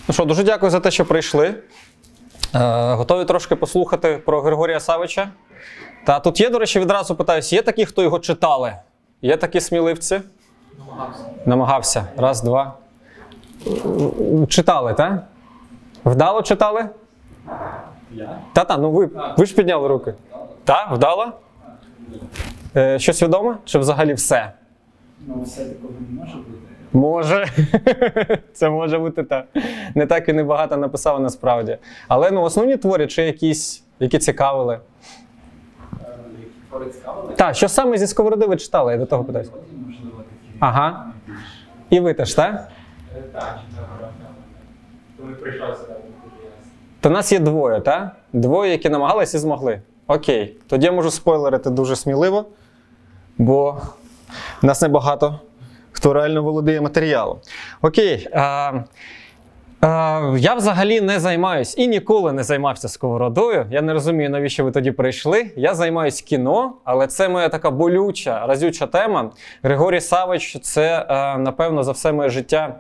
Ну що, дуже дякую за те, що прийшли. Готові трошки послухати про Григорія Савича? Та тут є, до речі, відразу питаюсь, є такі, хто його читали? Є такі сміливці? Намагався. Раз, два. Читали, так? Вдало читали? Я? Та-та, ну ви ж підняли руки. Так, вдало? Щось відомо? Чи взагалі все? Ну, все такого не може бути. Може. Це може бути так. Не так і небагато написав насправді. Але ну, основні твори, чи якісь, які цікавили? Які твори цікавили? Так, що саме зі Сковороди ви читали? Я до того питаюся. Можливо, такі. Ага. І ви теж, так? Так, читав. Коли прийшов сюди, То нас є двоє, так? Двоє, які намагались і змогли. Окей. Тоді я можу спойлерити дуже сміливо, бо в нас небагато хто реально володіє матеріалом. Окей. Я взагалі не займаюсь і ніколи не займався Сковородою. Я не розумію, навіщо ви тоді прийшли. Я займаюсь кіно, але це моя така болюча, разюча тема. Григорій Савич – це, напевно, за все моє життя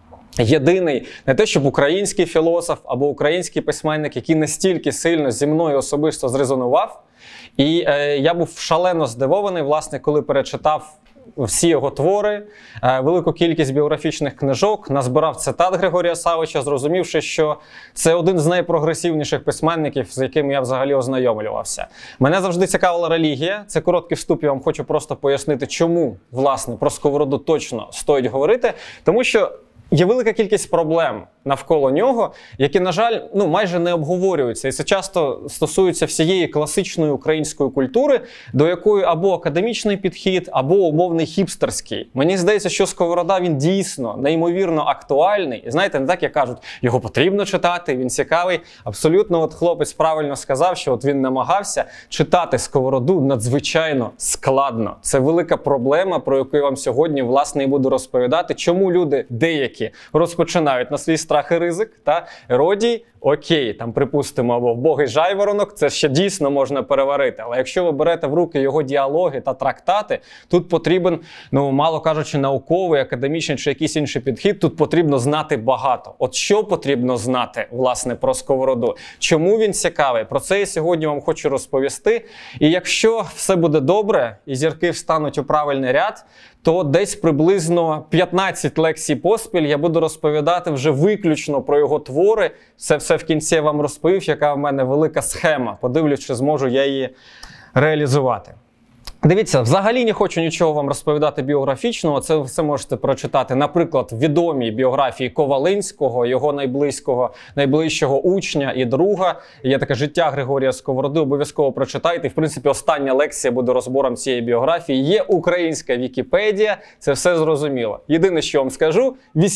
єдиний, не те, щоб український філософ або український письменник, який настільки сильно зі мною особисто зрезонував. І я був шалено здивований, власне, коли перечитав всі його твори, велику кількість біографічних книжок, назбирав цитат Григорія Савича, зрозумівши, що це один з найпрогресивніших письменників, з яким я взагалі ознайомлювався. Мене завжди цікавила релігія. Це короткий вступ, я вам хочу просто пояснити, чому, власне, про Сковороду точно стоїть говорити. Тому що є велика кількість проблем навколо нього, які, на жаль, майже не обговорюються. І це часто стосується всієї класичної української культури, до якої або академічний підхід, або умовний хіпстерський. Мені здається, що Сковорода, він дійсно неймовірно актуальний. І знаєте, не так, як кажуть, його потрібно читати, він цікавий. Абсолютно, от хлопець правильно сказав, що от він намагався читати Сковороду надзвичайно складно. Це велика проблема, про яку я вам сьогодні, власне, і буду розповідати. Чому люди деякі розпочинають на свій страх і ризик, та Еродій, окей, там, припустимо, або вбогий жайворонок, це ще дійсно можна переварити. Але якщо ви берете в руки його діалоги та трактати, тут потрібен, мало кажучи, науковий, академічний чи якийсь інший підхід, тут потрібно знати багато. От що потрібно знати, власне, про Сковороду? Чому він цікавий? Про це я сьогодні вам хочу розповісти. І якщо все буде добре, і зірки встануть у правильний ряд, то десь приблизно 15 лекцій поспіль я буду розповідати вже виключно про його твори. Це все в кінці я вам розповів, яка в мене велика схема. Подивлюсь, чи зможу я її реалізувати. Дивіться, взагалі не хочу нічого вам розповідати біографічного, це ви все можете прочитати, наприклад, в відомій біографії Ковалинського, його найближчого учня і друга. Є таке «Життя Григорія Сковороди», обов'язково прочитайте. В принципі, остання лекція буде розбором цієї біографії. Є українська Вікіпедія, це все зрозуміло. Єдине, що вам скажу,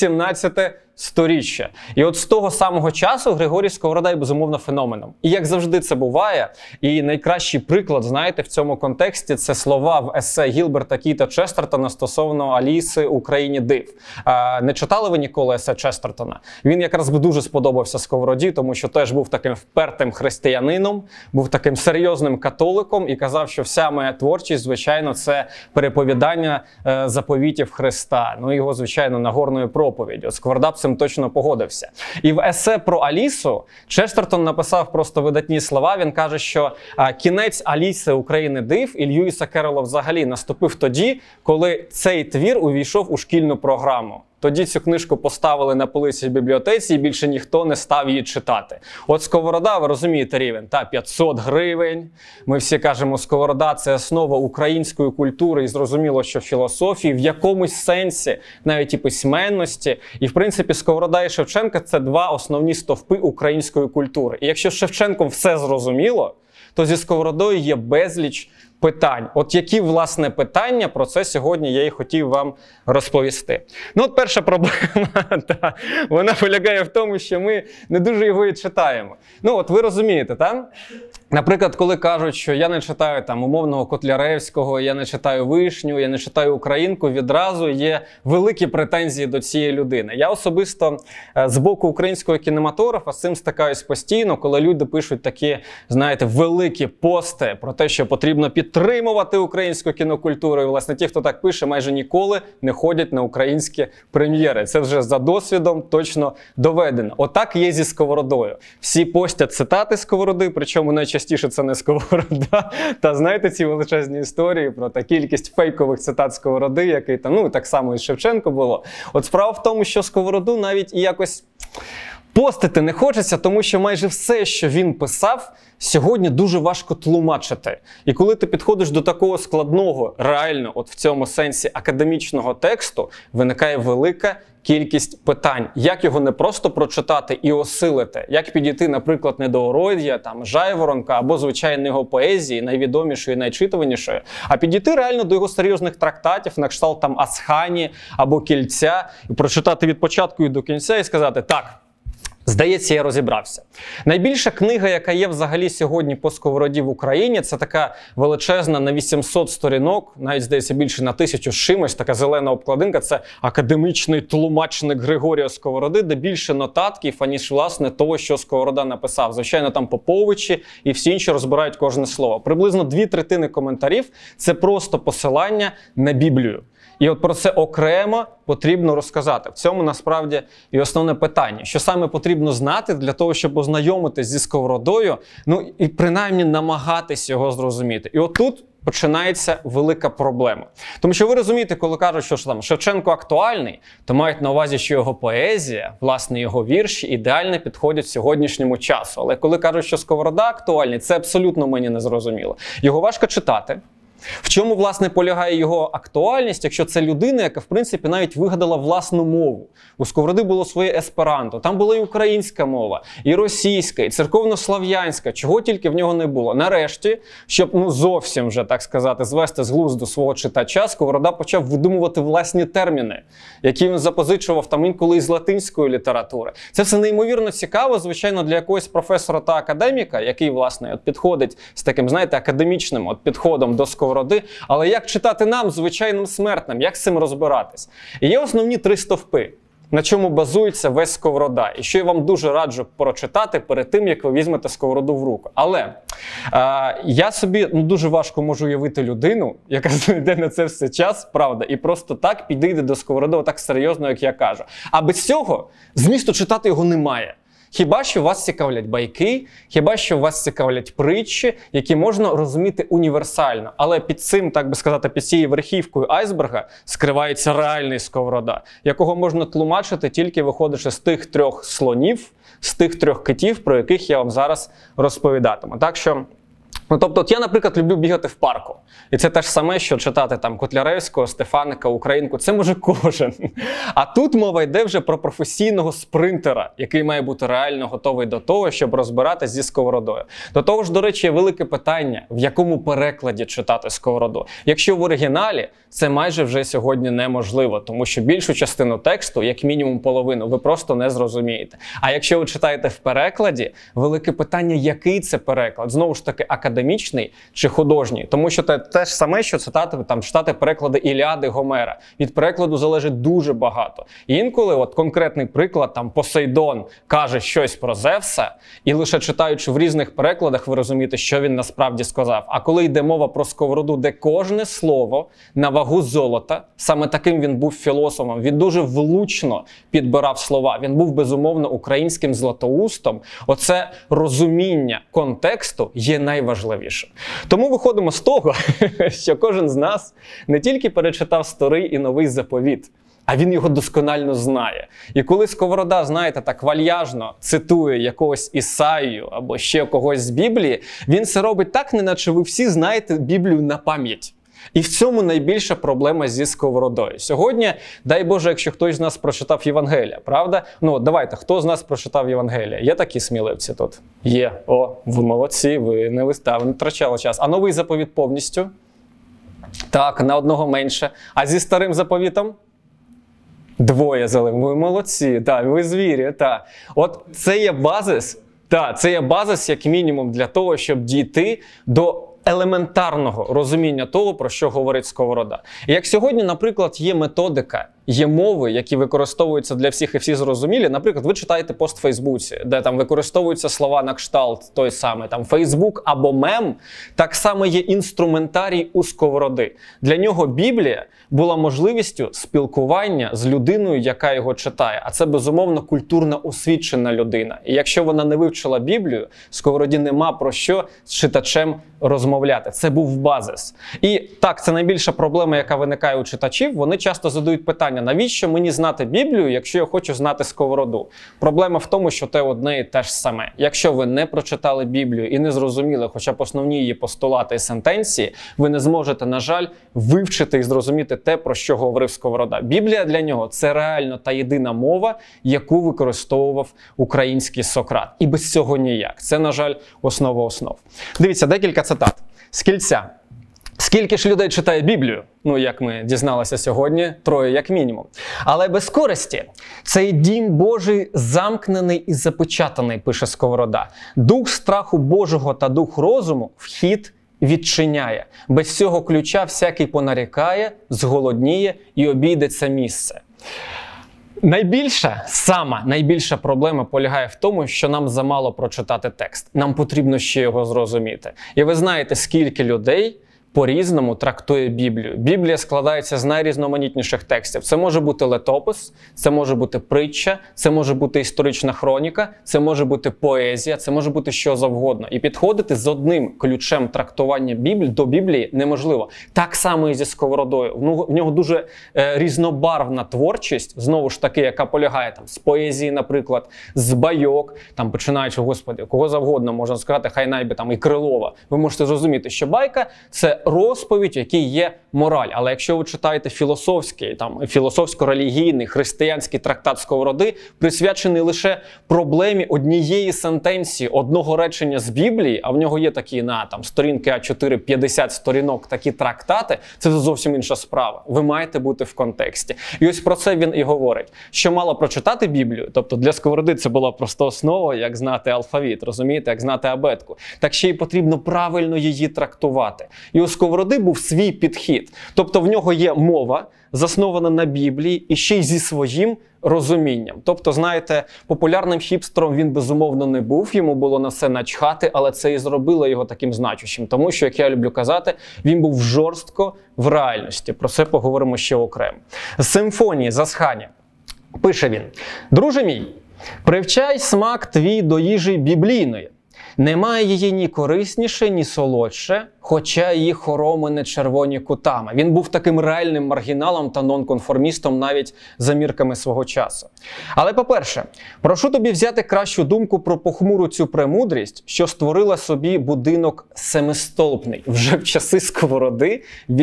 18 сторіччя. І от з того самого часу Григорій Сковорода є, безумовно, феноменом. І як завжди це буває, і найкращий приклад, знаєте, в цьому контексті – це слова в есе Гілберта Кіта Честертона стосовно Аліси у країні див. Не читали ви ніколи есе Честертона? Він якраз би дуже сподобався Сковороді, тому що теж був таким впертим християнином, був таким серйозним католиком і казав, що вся моя творчість, звичайно, це переповідання заповітів Христа. Його, звичайно, Нагорної проповіді. От Сковорода б цим точно погодився. І в есе про Алісу Честертон написав просто видатні слова. Він каже, що кінець Аліси у країни див і Льюіса Керрола взагалі наступив тоді, коли цей твір увійшов у шкільну програму. Тоді цю книжку поставили на полиці в бібліотеці і більше ніхто не став її читати. От Сковорода, ви розумієте рівень, 500 гривень. Ми всі кажемо, Сковорода – це основа української культури і зрозуміло, що філософії, в якомусь сенсі, навіть і письменності. І в принципі Сковорода і Шевченка – це два основні стовпи української культури. І якщо з Шевченком все зрозуміло, то зі Сковородою є безліч питань. От які, власне, питання, про це сьогодні я і хотів вам розповісти. От перша проблема, вона полягає в тому, що ми не дуже його і читаємо. От ви розумієте, так? Наприклад, коли кажуть, що я не читаю там умовного Котляревського, я не читаю Вишню, я не читаю Українку, відразу є великі претензії до цієї людини. Я особисто з боку українського кінематографа з цим стикаюсь постійно, коли люди пишуть такі, знаєте, великі пости про те, що потрібно підтримувати українську кінокультуру. І, власне, ті, хто так пише, майже ніколи не ходять на українські прем'єри. Це вже за досвідом точно доведено. Отак є зі Сковородою. Всі постять цитати Сковороди, причому найчастіше це не Сковорода. Та знаєте ці величезні історії про та кількість фейкових цитат Сковороди, який там, ну так само і Шевченко було. От справа в тому, що Сковороду навіть і якось постити не хочеться, тому що майже все, що він писав, сьогодні дуже важко тлумачити. І коли ти підходиш до такого складного, реально, от в цьому сенсі академічного тексту, виникає велика кількість питань. Як його не просто прочитати і осилити? Як підійти, наприклад, не до Ородія, там, Жайворонка або, звичайно, його поезії, найвідомішої, найчитуванішої, а підійти реально до його серйозних трактатів, на кшталт там Асхані або Кільця, і прочитати від початку і до кінця і сказати: так, здається, я розібрався. Найбільша книга, яка є взагалі сьогодні по Сковороді в Україні, це така величезна на 800 сторінок, навіть, здається, більше на 1000 з чимось, така зелена обкладинка, це академічний тлумачник Григорія Сковороди, де більше нотатків, аніж, власне, того, що Сковорода написав. Звичайно, там Поповичі і всі інші розбирають кожне слово. Приблизно 2/3 коментарів – це просто посилання на Біблію. І от про це окремо потрібно розказати. В цьому, насправді, і основне питання. Що саме потрібно знати для того, щоб ознайомитись зі Сковородою, ну і принаймні намагатись його зрозуміти. І отут починається велика проблема. Тому що ви розумієте, коли кажуть, що там Шевченко актуальний, то мають на увазі, що його поезія, власне, його вірші ідеально підходять сьогоднішньому часу. Але коли кажуть, що Сковорода актуальний, це абсолютно мені не зрозуміло. Його важко читати. В чому, власне, полягає його актуальність, якщо це людина, яка, в принципі, навіть вигадала власну мову. У Сковороди було своє есперанто, там була і українська мова, і російська, і церковнослав'янська, чого тільки в нього не було. Нарешті, щоб зовсім вже, так сказати, звести з глузду свого читача, Сковорода почав видумувати власні терміни, які він запозичував там інколи із латинської літератури. Це все неймовірно цікаво, звичайно, для якогось професора та академіка, який, власне, от підходить з таким, знаєте, академічним от підходом до Сковороди. Але як читати нам, звичайним смертним, як з цим розбиратись? І є основні 3 стовпи, на чому базується весь Сковорода. І що я вам дуже раджу прочитати перед тим, як ви візьмете Сковороду в руку. Але я собі дуже важко можу уявити людину, яка знайде на це все час, правда, і просто так підійде до Сковороди так серйозно, як я кажу. А без цього змісту читати його немає. Хіба що вас цікавлять байки, хіба що вас цікавлять притчі, які можна розуміти універсально. Але під цим, так би сказати, під цією верхівкою айсберга скривається реальний Сковорода, якого можна тлумачити тільки виходячи з тих 3 слонів, з тих 3 китів, про яких я вам зараз розповідатиму. Так що, тобто, от я, наприклад, люблю бігати в парку. І це те ж саме, що читати там Котляревського, Стефаника, Українку. Це може кожен. А тут мова йде вже про професійного спринтера, який має бути реально готовий до того, щоб розбиратись зі Сковородою. До того ж, до речі, є велике питання, в якому перекладі читати Сковороду. Якщо в оригіналі, це майже вже сьогодні неможливо, тому що більшу частину тексту, як мінімум половину, ви просто не зрозумієте. А якщо ви читаєте в перекладі, велике питання, який це переклад. Знову ж таки, академічний чи художній. Тому що це те ж саме, що читати переклади Іліади, Гомера. Від перекладу залежить дуже багато. І інколи, от конкретний приклад, там Посейдон каже щось про Зевса, і лише читаючи в різних перекладах, ви розумієте, що він насправді сказав. А коли йде мова про Сковороду, де кожне слово на вагу золота, саме таким він був філософом, він дуже влучно підбирав слова, він був, безумовно, українським Златоустом. Оце розуміння контексту є найважливішим. Тому виходимо з того, що кожен з нас не тільки перечитав Старий і Новий Заповіт, а він його досконально знає. І коли Сковорода, знаєте, так вальяжно цитує якогось Ісаїю або ще когось з Біблії, він це робить так, неначе ви всі знаєте Біблію на пам'ять. І в цьому найбільша проблема зі Сковородою. Сьогодні, дай Боже, якщо хтось з нас прочитав Євангелія, правда? Давайте, хто з нас прочитав Євангелія? Є такі сміливці тут? Є. О, ви молодці, ви не втрачали час. А Новий Заповіт повністю? Так, на одного менше. А зі Старим Заповітом? 2 зелені. Ви молодці, так, ви звірі, так. От це є базис. Так, це є базис, як мінімум, для того, щоб дійти до елементарного розуміння того, про що говорить Сковорода. І як сьогодні, наприклад, є методика, є мови, які використовуються для всіх і всі зрозумілі. Наприклад, ви читаєте пост в Фейсбуці, де там використовуються слова на кшталт той самий там Фейсбук або мем, так само є інструментарій у Сковороди. Для нього Біблія була можливістю спілкування з людиною, яка його читає. А це, безумовно, культурно освічена людина. І якщо вона не вивчила Біблію, Сковороді нема про що з читачем розмовляти. Це був базис. І так, це найбільша проблема, яка виникає у читачів. Вони часто задають питання, навіщо мені знати Біблію, якщо я хочу знати Сковороду? Проблема в тому, що те одне і те ж саме. Якщо ви не прочитали Біблію і не зрозуміли хоча б основні її постулати і сентенції, ви не зможете, на жаль, вивчити і зрозуміти те, про що говорив Сковорода. Біблія для нього – це реально та єдина мова, яку використовував український Сократ. І без цього ніяк. Це, на жаль, основа основ. Дивіться, декілька цитат. З Кільця. Скільки ж людей читає Біблію? Ну, як ми дізналися сьогодні, 3 як мінімум. Але без користі. Цей дім Божий замкнений і запечатаний, пише Сковорода. Дух страху Божого та дух розуму вхід відчиняє. Без цього ключа всякий понарікає, зголодніє і обійде це місце. Найбільша проблема полягає в тому, що нам замало прочитати текст. Нам потрібно ще його зрозуміти. І ви знаєте, скільки людей по-різному трактує Біблію. Біблія складається з найрізноманітніших текстів. Це може бути летопис, це може бути притча, це може бути історична хроніка, це може бути поезія, це може бути що завгодно. І підходити з одним ключем трактування до Біблії неможливо. Так само і зі Сковородою. В нього дуже різнобарвна творчість, знову ж таки, яка полягає там з поезії, наприклад, з байок, там починаючи, господи, кого завгодно можна сказати, хай найби там і Крилова. Ви можете зрозуміти, що байка – це розповідь, в якій є мораль. Але якщо ви читаєте філософсько-релігійний християнський трактат Сковороди, присвячений лише проблемі однієї сентенції, одного речення з Біблії, а в нього є такі на сторінки А4, 50 сторінок, такі трактати, це зовсім інша справа. Ви маєте бути в контексті. І ось про це він і говорить. Що мало прочитати Біблію, тобто для Сковороди це була просто основа, як знати алфавіт, розумієте, як знати абетку. Так ще й потрібно правильно її трактувати. І у Сковороди був свій підхід. Тобто в нього є мова, заснована на Біблії, і ще й зі своїм розумінням. Тобто, знаєте, популярним хіпстером він, безумовно, не був, йому було на все начхати, але це і зробило його таким значущим. Тому що, як я люблю казати, він був жорстко в реальності. Про це поговоримо ще окремо. З симфонії Засхання пише він: «Друже мій, привчай смак твій до їжі біблійної. Немає її ні корисніше, ні солодше, хоча її хороми червоні кутами». Він був таким реальним маргіналом та нонконформістом навіть за мірками свого часу. Але, по-перше, прошу тобі взяти кращу думку про похмуру цю премудрість, що створила собі будинок семистолпний. Вже в часи Сковороди,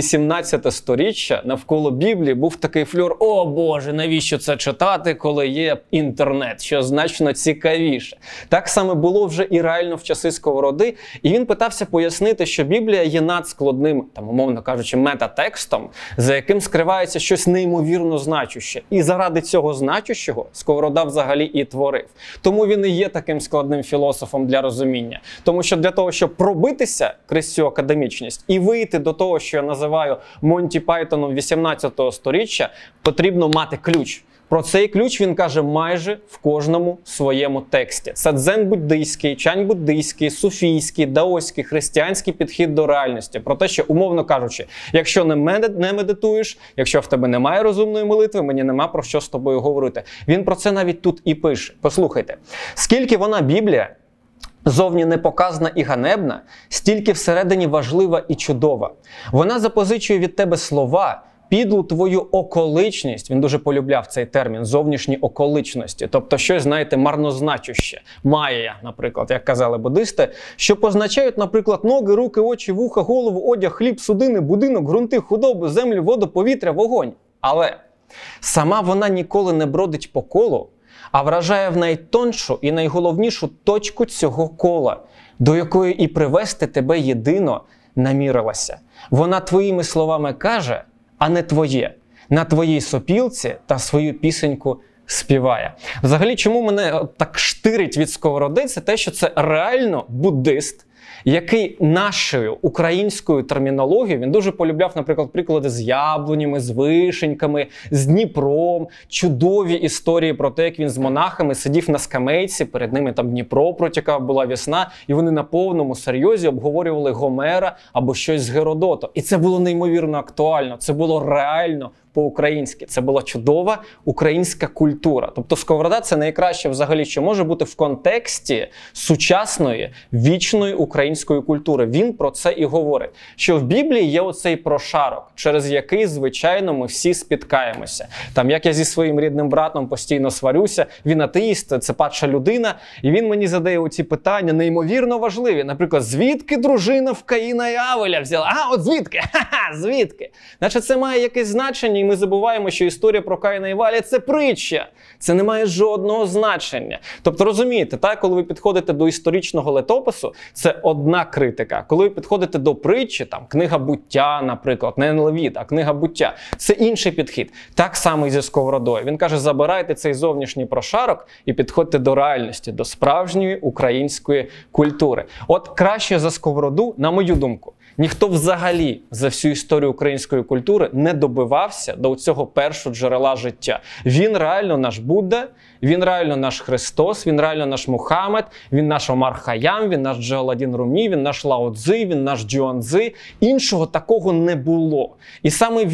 18 сторіччя, навколо Біблії був такий фльор: «О Боже, навіщо це читати, коли є інтернет, що значно цікавіше». Так само було вже і реально в часи Сковороди, і він питався пояснити, що Біблія є надскладним, умовно кажучи, метатекстом, за яким скривається щось неймовірно значуще. І заради цього значущого Сковорода взагалі і творив. Тому він і є таким складним філософом для розуміння. Тому що для того, щоб пробитися крізь цю академічність і вийти до того, що я називаю Монті Пайтоном 18-го сторіччя, потрібно мати ключ. Про цей ключ він каже майже в кожному своєму тексті. Це дзен-буддийський, чань-буддийський, суфійський, даоський, християнський підхід до реальності. Про те, що, умовно кажучи, якщо не медитуєш, якщо в тебе немає розумної молитви, мені нема про що з тобою говорити. Він про це навіть тут і пише. Послухайте. Скільки вона, Біблія, зовні непоказна і ганебна, стільки всередині важлива і чудова. Вона запозичує від тебе слова, підлу твою околичність, він дуже полюбляв цей термін, зовнішні околичності, тобто щось, знаєте, марнозначуще, майя, наприклад, як казали буддисти, що позначають, наприклад, ноги, руки, очі, вуха, голову, одяг, хліб, судини, будинок, ґрунти, худобу, землю, воду, повітря, вогонь. Але сама вона ніколи не бродить по колу, а вражає в найтоншу і найголовнішу точку цього кола, до якої і привести тебе єдино намірилася. Вона твоїми словами каже, а не твоє, на твоїй сопілці та свою пісеньку співає. Взагалі, чому мене так штирить від Сковороди, це те, що це реально буддист, який нашою українською термінологією, він дуже полюбляв, наприклад, приклади з яблунями, з вишеньками, з Дніпром, чудові історії про те, як він з монахами сидів на скамейці, перед ними там Дніпро протікав, була весна, і вони на повному серйозі обговорювали Гомера або щось з Геродота. І це було неймовірно актуально, це було реально по-українськи. Це була чудова українська культура. Тобто Сковорода – це найкраще взагалі, що може бути в контексті сучасної, вічної української культури. Він про це і говорить. Що в Біблії є оцей прошарок, через який, звичайно, ми всі спіткаємося. Там, як я зі своїм рідним братом постійно сварюся, він атеїст, це падша людина, і він мені задає оці питання неймовірно важливі. Наприклад, звідки дружина в Каїна і Авеля взяла? А, от звідки? Ха-ха, звідки? Значить, це має якесь значення, і ми забуваємо, що історія про Каїна і Авеля – це притча. Це не має жодного значення. Тобто, розумієте, так, коли ви підходите до історичного летопису, це одна критика. Коли ви підходите до притчі, там, книга буття, наприклад, не Левіт, а книга буття, це інший підхід. Так само і зі Сковородою. Він каже, забирайте цей зовнішній прошарок і підходьте до реальності, до справжньої української культури. От краще за Сковороду, на мою думку, ніхто взагалі за всю історію української культури не добивався до цього першого джерела життя. Він реально наш Будда, він реально наш Христос, він реально наш Мухаммед, він наш Омар Хаям, він наш Джалаладдін Румі, він наш Лао Цзи, він наш Цзюаньцзи. Іншого такого не було. І саме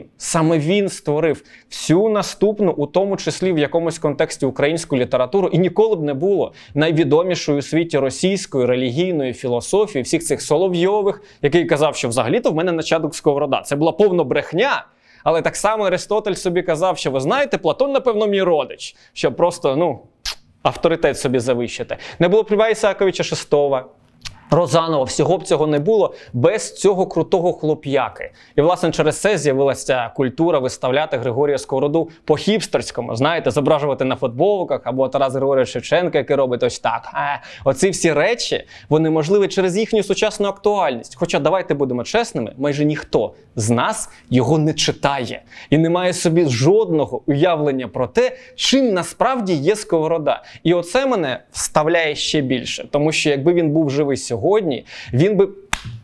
він створив всю наступну, у тому числі в якомусь контексті українську літературу, і ніколи б не було найвідомішою у світі російської релігійної філософії, всіх цих Соловйових, який казав, що взагалі-то в мене нащадок Сковорода. Це була повна брехня. Але так само Аристотель собі казав, що ви знаєте, Платон, напевно, мій родич, щоб просто, авторитет собі завищити. Не було б Льва Ісааковича Шестова, Розанова, всього б цього не було без цього крутого хлоп'яки. І, власне, через це з'явилася культура виставляти Григорія Сковороду по-хіпстерському. Знаєте, зображувати на футболках, або Тарас Григорович Шевченка, який робить ось так. Оці всі речі, вони можливі через їхню сучасну актуальність. Хоча, давайте будемо чесними, майже ніхто з нас його не читає. І не має собі жодного уявлення про те, чим насправді є Сковорода. І оце мене вставляє ще більше. Тому що якби він був живий сьогодні, він би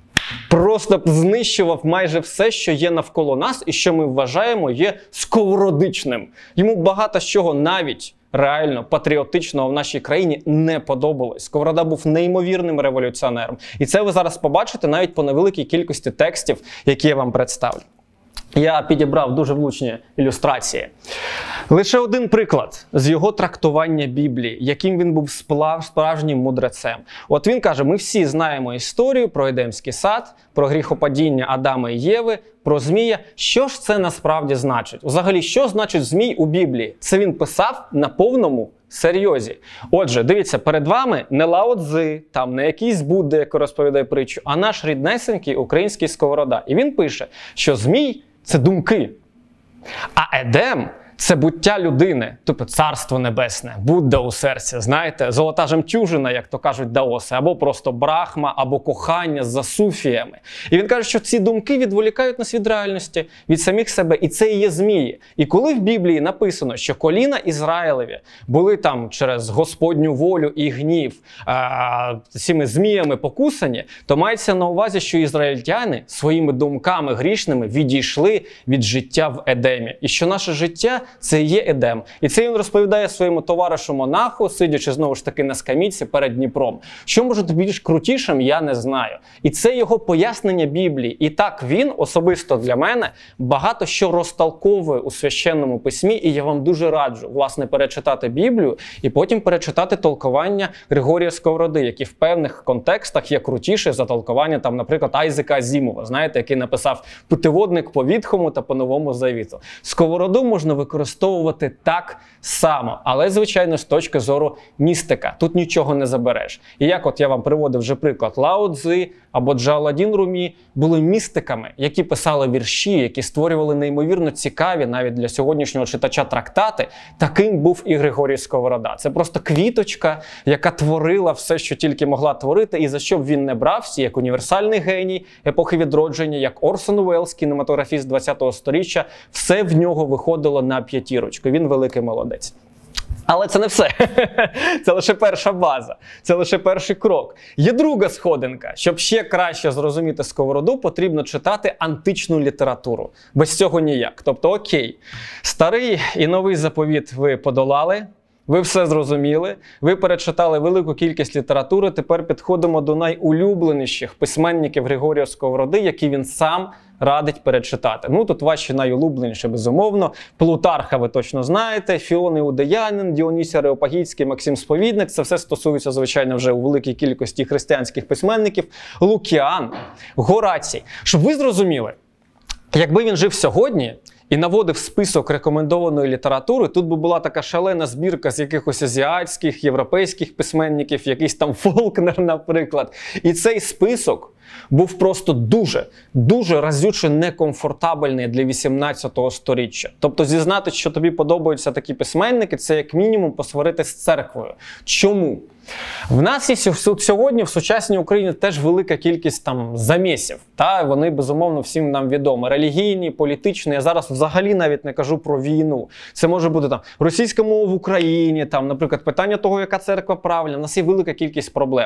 просто знищував майже все, що є навколо нас і що ми вважаємо є сковородичним. Йому багато з чого навіть реально патріотичного в нашій країні не подобалось. Сковорода був неймовірним революціонером. І це ви зараз побачите навіть по невеликій кількості текстів, які я вам представлю. Я підібрав дуже влучні ілюстрації. Лише один приклад з його трактування Біблії, яким він був справжнім мудрецем. От він каже, ми всі знаємо історію про Едемський сад, про гріхопадіння Адама і Єви, про Змія. Що ж це насправді значить? Взагалі, що значить Змій у Біблії? Це він писав на повному серйозі. Отже, дивіться, перед вами не Лао Цзи, там не якийсь Будда, який розповідає притчу, а наш ріднесенький український Сковорода. І він пише, що Змій – це думки, а Едем – це буття людини, тобто царство небесне, Будда у серці, знаєте, золота жемчужина, як то кажуть даоси, або просто брахма, або кохання за суфіями. І він каже, що ці думки відволікають нас від реальності, від самих себе, і це і є змії. І коли в Біблії написано, що коліна Ізраїлеві були там через Господню волю і гнів цими зміями покусані, то мається на увазі, що ізраїльтяни своїми думками грішними відійшли від життя в Едемі. І що наше життя – це і є Едем. І це він розповідає своєму товаришу-монаху, сидячи знову ж таки на скамійці перед Дніпром. Що може бути більш крутішим, я не знаю. І це його пояснення Біблії. І так він, особисто для мене, багато що розтолковує у Священному Письмі, і я вам дуже раджу, власне, перечитати Біблію і потім перечитати толковання Григорія Сковороди, які в певних контекстах є крутіше за толковання, там, наприклад, Айзека Азімова, знаєте, який написав путеводник по Ветхому та по Новому Завіту. Сковороду можна використовувати так само, але, звичайно, з точки зору містика. Тут нічого не забереш. І як от я вам приводив вже приклад, Лао Цзи або Джалаладдін Румі були містиками, які писали вірші, які створювали неймовірно цікаві навіть для сьогоднішнього читача трактати. Таким був і Григорій Сковорода. Це просто квіточка, яка творила все, що тільки могла творити, і за що б він не брався, як універсальний геній епохи відродження, як Орсон Уеллс, кінематографіст ХХ століття, все в нього виходило на на 5. Він великий молодець. Але це не все. Це лише перша база. Це лише перший крок. Є друга сходинка. Щоб ще краще зрозуміти Сковороду, потрібно читати античну літературу. Без цього ніяк. Тобто, окей, старий і новий заповіт ви подолали, ви все зрозуміли, ви перечитали велику кількість літератури, тепер підходимо до найулюбленіших письменників Григорія Сковороди, які він сам радить перечитати. Ну, тут ваші найулюбленіші, безумовно. Плутарха ви точно знаєте, Фіон Іудеянин, Діонісій Ареопагітський, Максим Сповідник. Це все стосується, звичайно, вже у великій кількості християнських письменників. Лукіан, Горацій. Щоб ви зрозуміли, якби він жив сьогодні і наводив список рекомендованої літератури, тут би була така шалена збірка з якихось азіатських, європейських письменників, якийсь там Фолкнер, наприклад. І цей список був просто дуже разюче некомфортабельний для 18-го сторіччя. Тобто зізнати, що тобі подобаються такі письменники, це як мінімум посварити з церквою. Чому? В нас є сьогодні в сучасній Україні теж велика кількість там замісів. Та? Вони, безумовно, всім нам відомі. Релігійні, політичні. Я зараз взагалі навіть не кажу про війну. Це може бути там російська мова в Україні, там, наприклад, питання того, яка церква правильна. У нас є велика кількість проблем.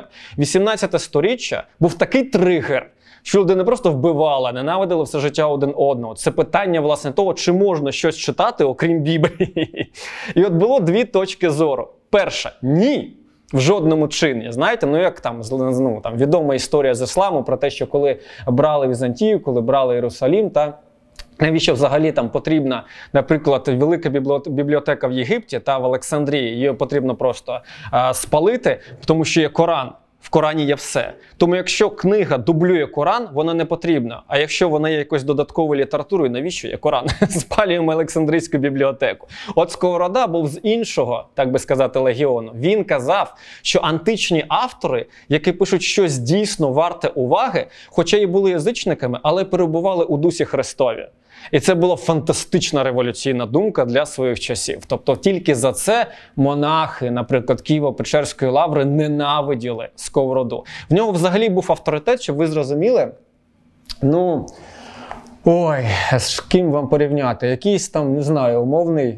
18 сторіччя був такий тригер, що люди не просто вбивали, ненавидили все життя один одного. Це питання, власне, того, чи можна щось читати, окрім Біблії. І от було дві точки зору. Перша – ні. В жодному чині. Знаєте, ну як там відома історія з ісламу про те, що коли брали Візантію, коли брали Єрусалим, навіщо взагалі там потрібна, наприклад, велика бібліотека в Єгипті та в Олександрії, її потрібно просто спалити, тому що є Коран. В Корані є все. Тому якщо книга дублює Коран, вона не потрібна. А якщо вона є якоюсь додатковою літературою, навіщо є Коран? Спалюємо Олександрійську бібліотеку. От Сковорода був з іншого, так би сказати, легіону. Він казав, що античні автори, які пишуть щось дійсно варте уваги, хоча і були язичниками, але перебували у дусі Христові. І це була фантастична революційна думка для своїх часів. Тобто тільки за це монахи, наприклад, Києво-Печерської лаври ненавиділи Сковороду. В нього взагалі був авторитет, щоб ви зрозуміли, з ким вам порівняти? Якийсь там, не знаю, умовний,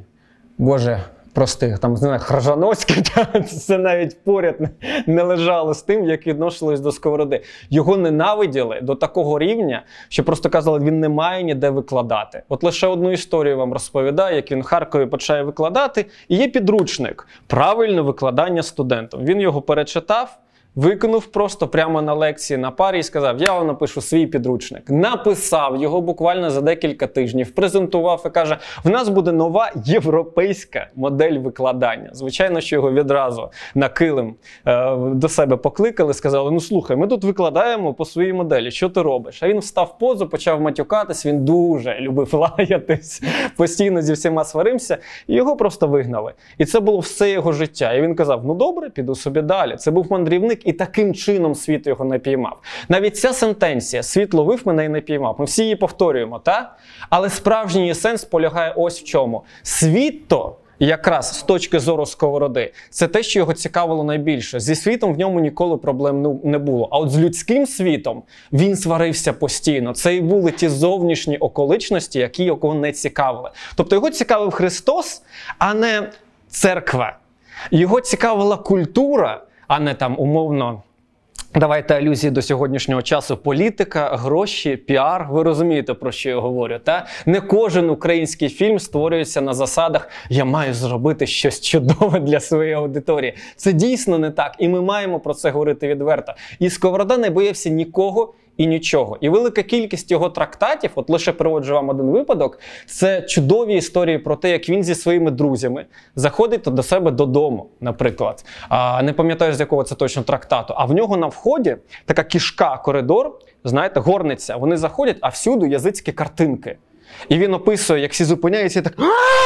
простих, там, не знаю, Хржановський, це навіть поряд не лежало з тим, як відносились до Сковороди. Його ненавиділи до такого рівня, що просто казали, він не має ніде викладати. От лише одну історію вам розповідаю, як він в Харкові почає викладати, і є підручник «Правильне викладання студентам». Він його перечитав, викинув просто прямо на лекції на парі і сказав, я вам напишу свій підручник. Написав його буквально за декілька тижнів, презентував і каже, в нас буде нова європейська модель викладання. Звичайно, що його відразу на килим до себе покликали, сказали, ну слухай, ми тут викладаємо по своїй моделі, що ти робиш? А він встав в позу, почав матюкатись, він дуже любив лаятись, постійно зі всіма сварився, і його просто вигнали. І це було все його життя. І він казав, ну добре, піду собі далі. Це був мандрівник, і таким чином світ його не піймав. Навіть ця сентенція «світ ловив мене і не піймав». Ми всі її повторюємо, так? Але справжній її сенс полягає ось в чому. Світ-то, якраз з точки зору Сковороди, це те, що його цікавило найбільше. Зі світом в ньому ніколи проблем не було. А от з людським світом він сварився постійно. Це і були ті зовнішні околичності, які його не цікавили. Тобто його цікавив Христос, а не церква. Його цікавила культура, а не там умовно, давайте алюзії до сьогоднішнього часу, політика, гроші, піар. Ви розумієте, про що я говорю, та? Не кожен український фільм створюється на засадах «я маю зробити щось чудове для своєї аудиторії». Це дійсно не так, і ми маємо про це говорити відверто. І Сковорода не боявся нікого і нічого. І велика кількість його трактатів, от лише приводжу вам один випадок, це чудові історії про те, як він зі своїми друзями заходить до себе додому, наприклад. Не пам'ятаю, з якого це точно трактату. А в нього на вході така кішка, коридор, знаєте, горниця. Вони заходять, а всюди язицькі картинки. І він описує, як всі зупиняються і так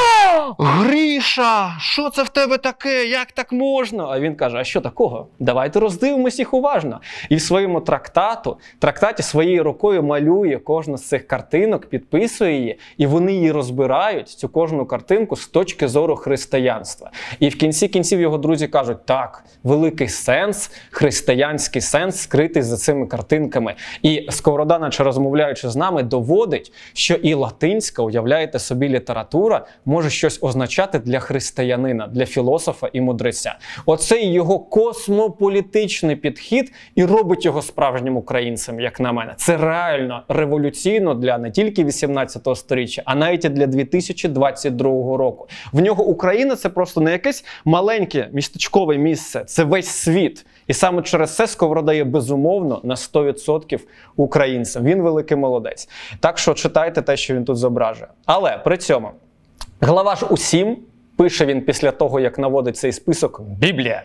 «Гріша, що це в тебе таке? Як так можна?» А він каже, а що такого? Давайте роздивимось їх уважно. І в своєму трактаті своєю рукою малює кожну з цих картинок, підписує її, і вони її розбирають, цю кожну картинку, з точки зору християнства. І в кінці кінців його друзі кажуть, так, великий сенс, християнський сенс скритий за цими картинками. І Сковорода, наче розмовляючи з нами, доводить, що і латинська, уявляєте собі, література може щось означати для християнина, для філософа і мудреця. Оцей його космополітичний підхід і робить його справжнім українцем, як на мене. Це реально революційно для не тільки 18 століття, а навіть і для 2022 року. В нього Україна – це просто не якесь маленьке містечкове місце, це весь світ. І саме через це Сковорода є безумовно на 100% українцем. Він великий молодець. Так що читайте те, що він тут зображує. Але при цьому глава ж усім, пише він після того, як наводить цей список, Біблія.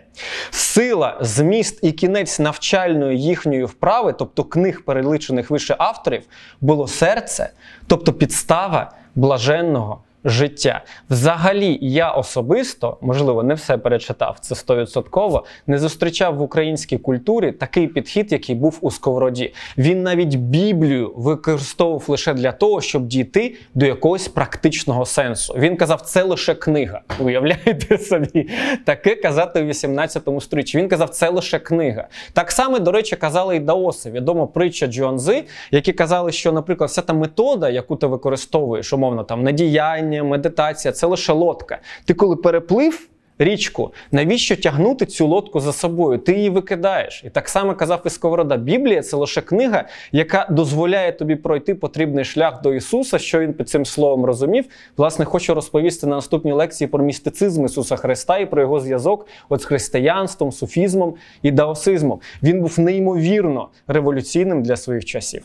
Сила, зміст і кінець навчальної їхньої вправи, тобто книг, перелічених вище авторів, було серце, тобто підстава блаженного життя. Взагалі, я особисто, можливо, не все перечитав, це 100%, не зустрічав в українській культурі такий підхід, який був у Сковороді. Він навіть Біблію використовував лише для того, щоб дійти до якогось практичного сенсу. Він казав, це лише книга. Уявляєте собі? Таке казати у 18 столітті. Він казав, це лише книга. Так само, до речі, казали і даоси. Відома притча Джуанзи, які казали, що, наприклад, вся та метода, яку ти використовуєш, умовно, там, надіяння, медитація, це лише лодка. Ти коли переплив річку, навіщо тягнути цю лодку за собою? Ти її викидаєш. І так само казав і Сковорода. Біблія – це лише книга, яка дозволяє тобі пройти потрібний шлях до Ісуса, що він під цим словом розумів. Власне, хочу розповісти на наступній лекції про містицизм Ісуса Христа і про його зв'язок з християнством, суфізмом і даосизмом. Він був неймовірно революційним для своїх часів.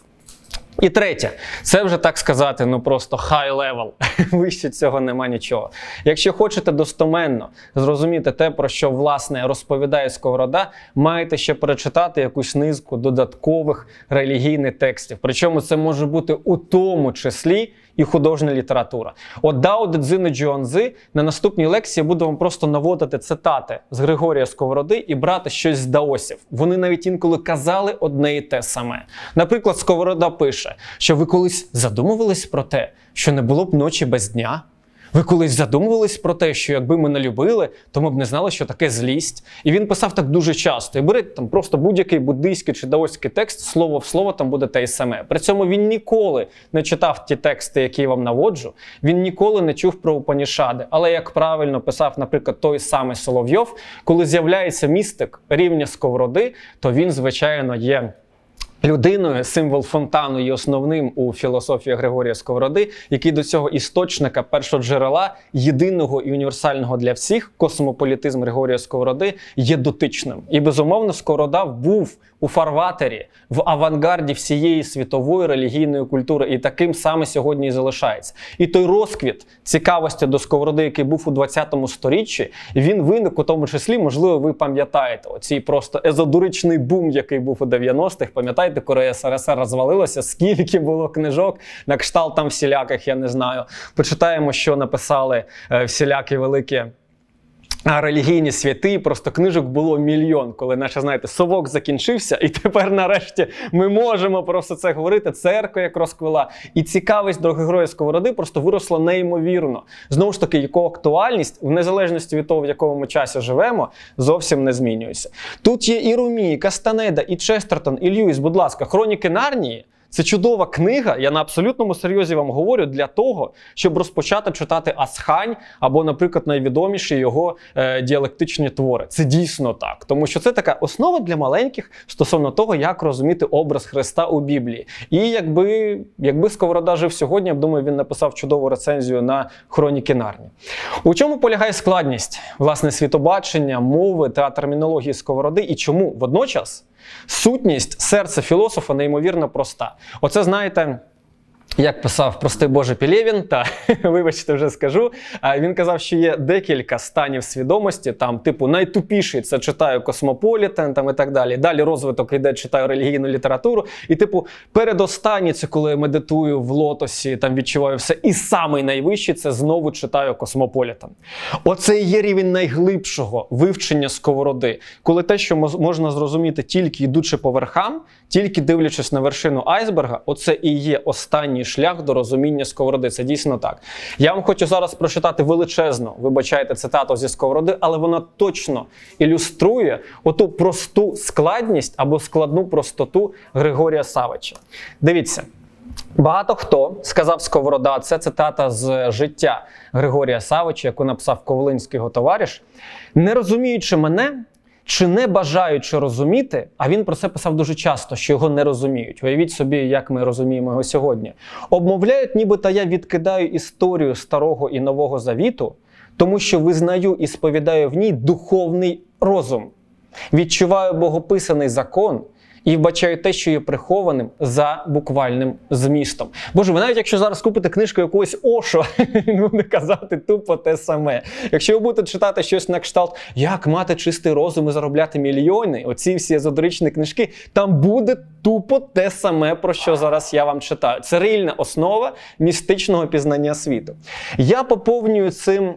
І третє, це вже, так сказати, ну просто high level, вище цього нема нічого. Якщо хочете достоменно зрозуміти те, про що, власне, розповідає Сковорода, маєте ще перечитати якусь низку додаткових релігійних текстів. Причому це може бути у тому числі і художня література. От Дао Де Цзин і Джуанзи на наступній лекції буду вам просто наводити цитати з Григорія Сковороди і брати щось з даосів. Вони навіть інколи казали одне і те саме. Наприклад, Сковорода пише, що ви колись задумувались про те, що не було б ночі без дня? Ви колись задумувались про те, що якби ми не любили, то ми б не знали, що таке злість? І він писав так дуже часто. І беріть там просто будь-який буддийський чи даоський текст, слово в слово там буде те й саме. При цьому він ніколи не читав ті тексти, які я вам наводжу. Він ніколи не чув про Упанішади. Але, як правильно писав, наприклад, той самий Соловйов, коли з'являється містик рівня Сковороди, то він, звичайно, є людиною, символ фонтану є основним у філософії Григорія Сковороди, який до цього істочника, першоджерела, єдиного і універсального для всіх, космополітизм Григорія Сковороди, є дотичним. І, безумовно, Сковорода був у фарватері, в авангарді всієї світової релігійної культури, і таким саме сьогодні і залишається. І той розквіт цікавості до Сковороди, який був у 20 сторіччі, він виник у тому числі, можливо, ви пам'ятаєте, оцей просто езодоричний бум, який був у 90-х, пам'ятаєте, коли СРСР розвалилося, скільки було книжок, на кшталт там всіляких, я не знаю. Почитаємо, що написали всілякі великі релігійні святи, просто книжок було мільйон, коли наше, знаєте, совок закінчився, і тепер нарешті ми можемо про все це говорити, церква як розквела. І цікавість до Григорія Сковороди просто виросла неймовірно. Знову ж таки, його актуальність, в незалежності від того, в якому ми часі живемо, зовсім не змінюється. Тут є і Румі, і Кастанеда, і Честертон, і Льюіс, будь ласка, «Хроніки Нарнії». Це чудова книга, я на абсолютному серйозі вам говорю, для того, щоб розпочати читати Асхань або, наприклад, найвідоміші його діалектичні твори. Це дійсно так, тому що це така основа для маленьких стосовно того, як розуміти образ Христа у Біблії. І якби Сковорода жив сьогодні, я б думаю, він написав чудову рецензію на «Хроніки Нарнії». У чому полягає складність, власне, світобачення, мови та термінології Сковороди і чому водночас сутність серця філософа неймовірно проста. Оце, знаєте, як писав простий Боже Пелєвін, та, вибачте, вже скажу, він казав, що є декілька станів свідомості, там, типу, найтупіший – це читаю Космополітен, там, і так далі. Далі розвиток йде, читаю релігійну літературу. І, типу, передостанній – це коли я медитую в лотосі, там, відчуваю все. І самий найвищий – це знову читаю Космополітен. Оце і є рівень найглибшого вивчення Сковороди. Коли те, що можна зрозуміти тільки йдучи по верхам, тільки дивлячись на вершину айсберга, оце і є останній шлях до розуміння Сковороди. Це дійсно так. Я вам хочу зараз прочитати величезну, вибачайте, цитату зі Сковороди, але вона точно ілюструє оту просту складність або складну простоту Григорія Савича. Дивіться. Багато хто, сказав Сковорода, це цитата з життя Григорія Савича, яку написав ковалинський його товариш, не розуміючи мене, чи не бажаючи розуміти, а він про це писав дуже часто, що його не розуміють. Уявіть собі, як ми розуміємо його сьогодні. Обмовляють, нібито я відкидаю історію Старого і Нового Завіту, тому що визнаю і сповідаю в ній духовний розум. Відчуваю богописаний закон і вбачаю те, що є прихованим за буквальним змістом. Боже, ви навіть якщо зараз купите книжку якогось Ошо, він буде казати тупо те саме. Якщо ви будете читати щось на кшталт «Як мати чистий розум і заробляти мільйони», оці всі езотеричні книжки, там буде тупо те саме, про що зараз я вам читаю. Це реальна основа містичного пізнання світу. Я поповнюю цим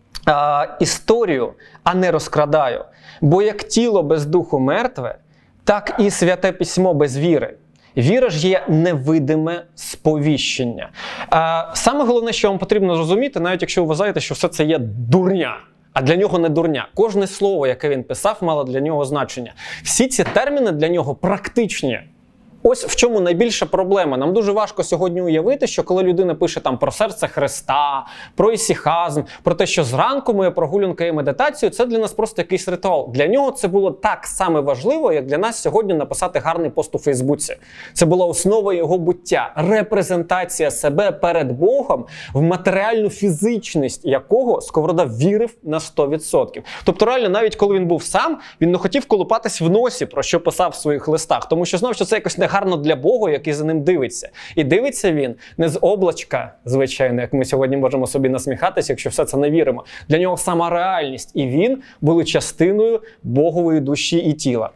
історію, а не розкрадаю. Бо як тіло без духу мертве, так і Святе Письмо без віри. Віра ж є невидиме сповіщення. Саме головне, що вам потрібно зрозуміти, навіть якщо ви вважаєте, що все це є дурня, а для нього не дурня. Кожне слово, яке він писав, мало для нього значення. Всі ці терміни для нього практичні. Ось в чому найбільша проблема. Нам дуже важко сьогодні уявити, що коли людина пише там про серце Христа, про ісихазм, про те, що зранку моя прогулянка і медитацію, це для нас просто якийсь ритуал. Для нього це було так само важливо, як для нас сьогодні написати гарний пост у Фейсбуці. Це була основа його буття, репрезентація себе перед Богом, в матеріальну фізичність якого Сковорода вірив на 100%. Тобто реально, навіть коли він був сам, він не хотів колупатись в носі, про що писав в своїх листах, тому що знав, що це якось не гарно для Бога, який за ним дивиться. І дивиться він не з облачка, звичайно, як ми сьогодні можемо собі насміхатися, якщо все це не віримо. Для нього сама реальність. І він були частиною Богової душі і тіла.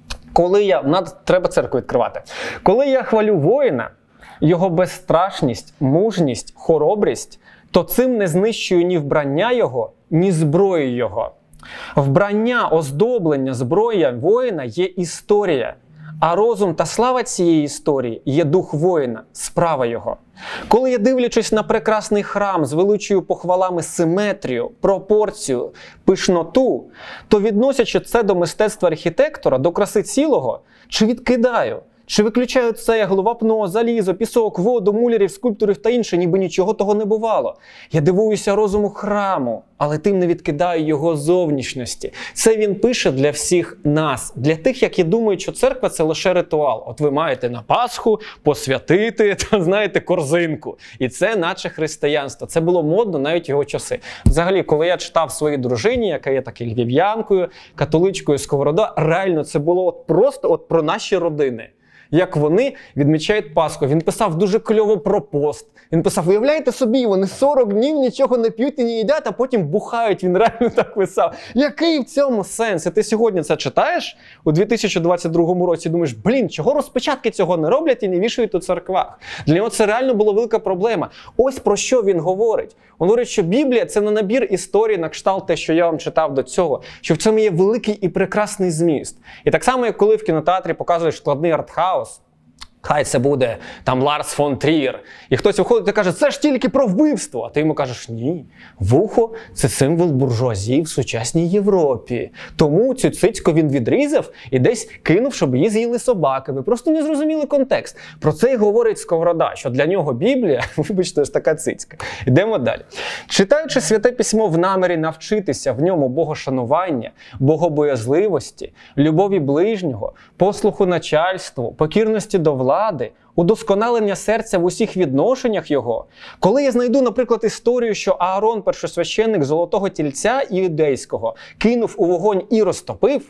Треба церкву відкривати. Коли я хвалю воїна, його безстрашність, мужність, хоробрість, то цим не знищую ні вбрання його, ні зброю його. Вбрання, оздоблення, зброя воїна є історія. А розум та слава цієї історії є дух воїна, справа його. Коли я, дивлячись на прекрасний храм, звеличую похвалами симетрію, пропорцію, пишноту, то відносячи це до мистецтва архітектора, до краси цілого, чи відкидаю, чи виключаю цеглу, вапно, залізо, пісок, воду, мулярів, скульпторів та інше, ніби нічого того не бувало. Я дивуюся розуму храму, але тим не відкидаю його зовнішності. Це він пише для всіх нас, для тих, які думають, що церква – це лише ритуал. От ви маєте на Пасху посвятити, знаєте, корзинку. І це наче християнство. Це було модно навіть в його часи. Взагалі, коли я читав своїй дружині, яка є такою львів'янкою, католичкою Сковорода, реально це було просто про наші родини. Як вони відмічають Пасху. Він писав дуже кльово про пост. Він писав, уявляєте собі, вони 40 днів нічого не п'ють і не їдять, а потім бухають. Він реально так писав. Який в цьому сенс? І ти сьогодні це читаєш у 2022 році і думаєш, чого розпечатки цього не роблять і не вішають у церквах? Для нього це реально була велика проблема. Ось про що він говорить. Він говорить, що Біблія – це не набір історій на кшталт те, що я вам читав до цього, що в цьому є великий і прекрасний зміст. І так само, як коли в кінотеатрі показуєш складний артхаус, хай це буде там Ларс фон Трієр. І хтось виходить і каже, це ж тільки про вбивство. А ти йому кажеш, ні, вухо – це символ буржуазії в сучасній Європі. Тому цю цицьку він відрізав і десь кинув, щоб її з'їли собаки. Ви просто не зрозуміли контекст. Про це й говорить Сковорода, що для нього Біблія, вибачте, ось така цицька. Йдемо далі. Читаючи Святе Письмо в намірі навчитися в ньому богошанування, богобоязливості, любові ближнього, послуху начальству, покірності до влади, удосконалення серця в усіх відношеннях його. Коли я знайду, наприклад, історію, що Аарон, першосвященник золотого тільця іудейського, кинув у вогонь і розтопив,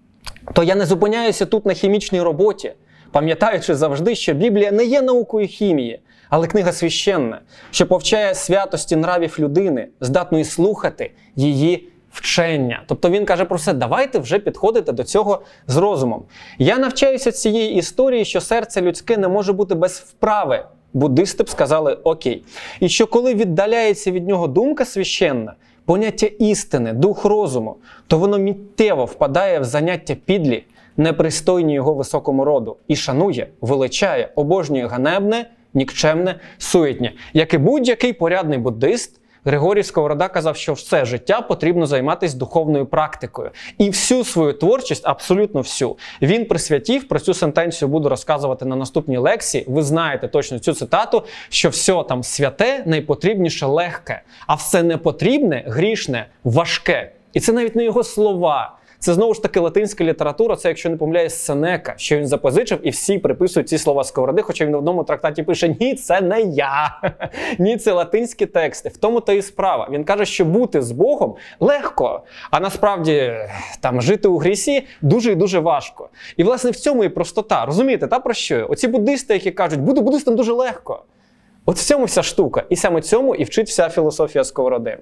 то я не зупиняюся тут на хімічній роботі, пам'ятаючи завжди, що Біблія не є наукою хімії, але книга священна, що повчає святості нравів людини, здатної слухати її вчення. Тобто він каже про все, давайте вже підходити до цього з розумом. Я навчаюся цієї історії, що серце людське не може бути без вправи. Буддисти б сказали окей. І що коли віддаляється від нього думка священна, поняття істини, дух розуму, то воно миттєво впадає в заняття підлі, непристойні його високому роду, і шанує, величає, обожнює ганебне, нікчемне, суетнє. Як і будь-який порядний буддист, Григорій Сковорода казав, що все життя потрібно займатися духовною практикою. І всю свою творчість, абсолютно всю, він присвятив, про цю сентенцію буду розказувати на наступній лекції, ви знаєте точно цю цитату, що все там святе, найпотрібніше легке, а все непотрібне, грішне, важке. І це навіть не його слова. Це знову ж таки латинська література, це, якщо не помиляюсь, Сенека, що він запозичив, і всі приписують ці слова Сковороди, хоча він в одному трактаті пише: ні, це не я, ні, це латинські тексти. В тому то і справа. Він каже, що бути з Богом легко, а насправді там жити у грісі дуже і дуже важко. І, власне, в цьому і простота. Розумієте, та про що? Оці буддисти, які кажуть, бути буддистом дуже легко. От в цьому вся штука. І саме цьому і вчить вся філософія Сковороди.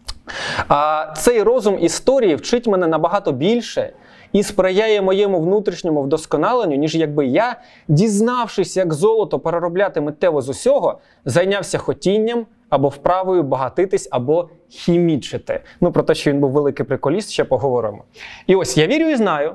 А цей розум історії вчить мене набагато більше і сприяє моєму внутрішньому вдосконаленню, ніж якби я, дізнавшись, як золото переробляти миттєво з усього, зайнявся хотінням або вправою багатитись, або хімічити. Ну, про те, що він був великий приколіст, ще поговоримо. І ось, я вірю і знаю,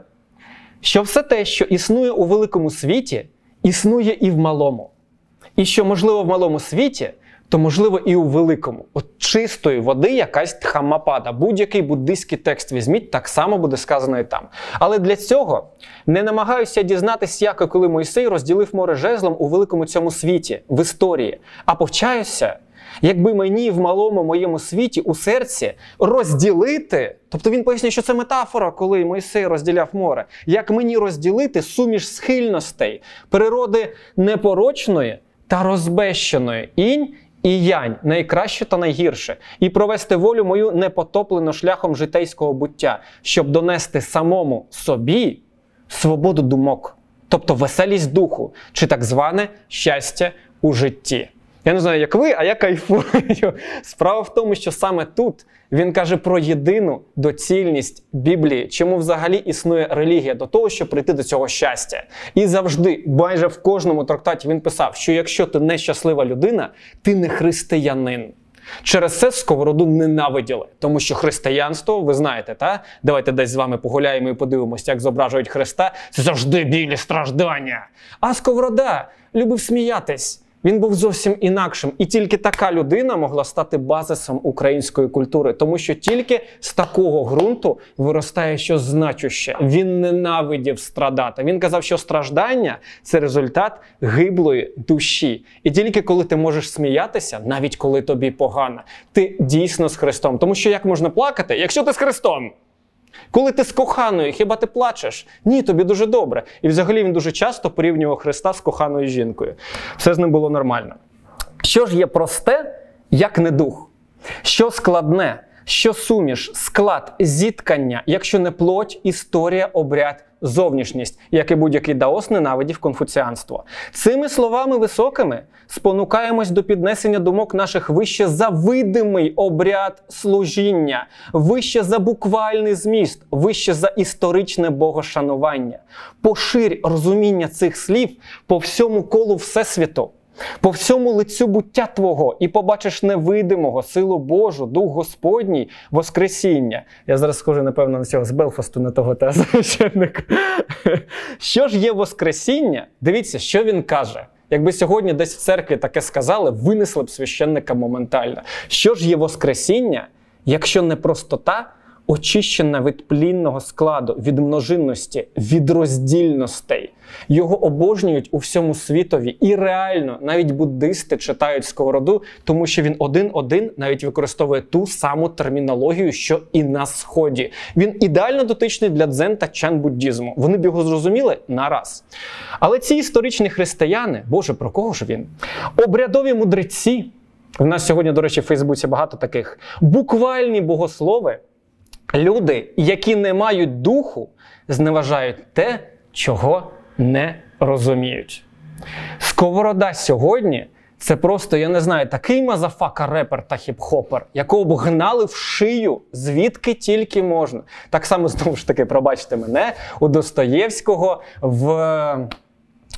що все те, що існує у великому світі, існує і в малому. І що, можливо, в малому світі, то, можливо, і у великому. От чистої води якась Дхаммапада. Будь-який буддийський текст візьміть, так само буде сказано і там. Але для цього не намагаюся дізнатися, як і коли Мойсей розділив море жезлом у великому цьому світі, в історії. А повчаюся, якби мені в малому моєму світі у серці розділити, тобто він пояснює, що це метафора, коли Мойсей розділяв море, як мені розділити суміш схильностей, природи непорочної та розбещеної, інь і янь, найкраще та найгірше, і провести волю мою непотоплено шляхом житейського буття, щоб донести самому собі свободу думок, тобто веселість духу, чи так зване щастя у житті. Я не знаю, як ви, а я кайфую. Справа в тому, що саме тут він каже про єдину доцільність Біблії, чому взагалі існує релігія, до того, щоб прийти до цього щастя. І завжди, майже в кожному трактаті він писав, що якщо ти нещаслива людина, ти не християнин. Через це Сковороду ненавиділи, тому що християнство, ви знаєте, та? Давайте десь з вами погуляємо і подивимося, як зображують Христа. Це завжди білі страждання. А Сковорода любив сміятись. Він був зовсім інакшим. І тільки така людина могла стати базисом української культури. Тому що тільки з такого ґрунту виростає щось значуще. Він ненавидів страдати. Він казав, що страждання – це результат гиблої душі. І тільки коли ти можеш сміятися, навіть коли тобі погано, ти дійсно з Христом. Тому що як можна плакати, якщо ти з Христом? Коли ти з коханою, хіба ти плачеш? Ні, тобі дуже добре. І взагалі він дуже часто порівнював Христа з коханою жінкою. Все з ним було нормально. Що ж є просте, як не дух? Що складне? Що суміш, склад, зіткання, якщо не плоть, історія, обряд, зовнішність, як і будь-який даос ненавидів конфуціанство. Цими словами високими спонукаємось до піднесення думок наших вище за видимий обряд служіння, вище за буквальний зміст, вище за історичне богошанування. Поширь розуміння цих слів по всьому колу Всесвіту, по всьому лицю буття Твого, і побачиш невидимого, силу Божу, Дух Господній, Воскресіння. Я зараз схожу, напевно, на цього з Белфасту, на того священника. Що ж є Воскресіння? Дивіться, що він каже. Якби сьогодні десь в церкві таке сказали, винесли б священника моментально. Що ж є Воскресіння, якщо не простота, очищена від плінного складу, від множинності, від роздільностей. Його обожнюють у всьому світові. І реально, навіть буддисти читають Сковороду, тому що він один-один навіть використовує ту саму термінологію, що і на Сході. Він ідеально дотичний для дзен та чан-буддізму. Вони б його зрозуміли нараз. Але ці історичні християни, Боже, про кого ж він? Обрядові мудреці, в нас сьогодні, до речі, в Фейсбуці багато таких, буквальні богослови, люди, які не мають духу, зневажають те, чого не розуміють. Сковорода сьогодні – це просто, я не знаю, такий мазафака-репер та хіп-хопер, якого б гнали в шию, звідки тільки можна. Так само, знову ж таки, пробачте мене, у Достоєвського в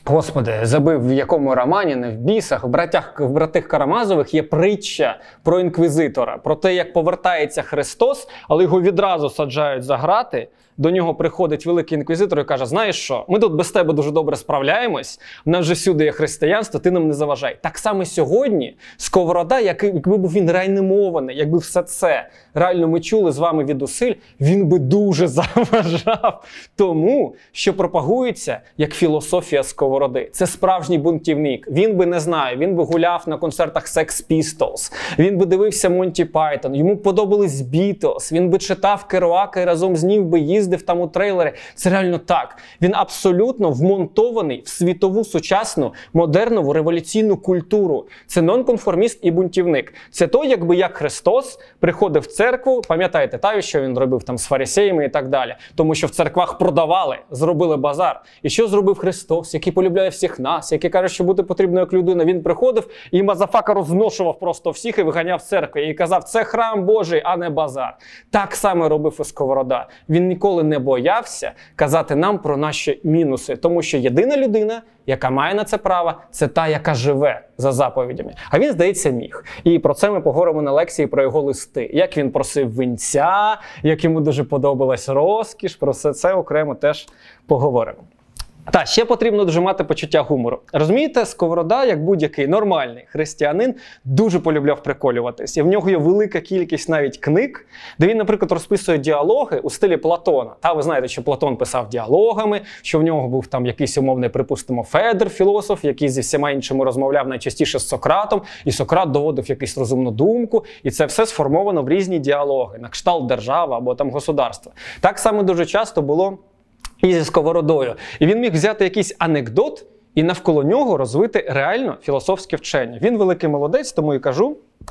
Господи, забив в якому романі, не в бісах, в братих Карамазових є притча про інквізитора, про те, як повертається Христос, але його відразу саджають за грати. До нього приходить великий інквізитор і каже: знаєш що, ми тут без тебе дуже добре справляємось, в нас вже всюди є християнство, ти нам не заважай. Так само сьогодні Сковорода, якби був він реанімований, якби все це реально ми чули з вами відусиль, він би дуже заважав тому, що пропагується як філософія Сковороди. Це справжній бунтівник. Він би, не знаю, він би гуляв на концертах Sex Pistols, він би дивився Монті Пайтон, йому подобались Beatles, він би читав Керуака і разом з ним би їздив там у трейлери. Це реально так. Він абсолютно вмонтований в світову сучасну, модерну, революційну культуру. Це нонконформіст і бунтівник. Це то, якби як Христос приходив в церкву, пам'ятаєте, що він робив там з фарисеями і так далі. Тому що в церквах продавали, зробили базар. І що зробив Христос, який полюбляє всіх нас, який каже, що бути потрібно як людина. Він приходив і мазафака розношував просто всіх і виганяв з церкви. І казав: це храм Божий, а не базар. Так само робив і Сковорода. Він ніколи не боявся казати нам про наші мінуси, тому що єдина людина, яка має на це право, це та, яка живе за заповідями. А він, здається, міг. І про це ми поговоримо на лекції про його листи. Як він просив винця, як йому дуже подобалась розкіш, про все це окремо теж поговоримо. Та, ще потрібно дуже мати почуття гумору. Розумієте, Сковорода, як будь-який нормальний християнин, дуже полюбляв приколюватись. І в нього є велика кількість навіть книг, де він, наприклад, розписує діалоги у стилі Платона. Та ви знаєте, що Платон писав діалогами, що в нього був там якийсь умовний, припустимо, Федор, філософ, який зі всіма іншими розмовляв найчастіше з Сократом, і Сократ доводив якусь розумну думку, і це все сформовано в різні діалоги, на кшталт держава або там государства. Так само дуже часто було і зі Сковородою. І він міг взяти якийсь анекдот і навколо нього розвити реально філософське вчення. Він великий молодець, тому і кажу,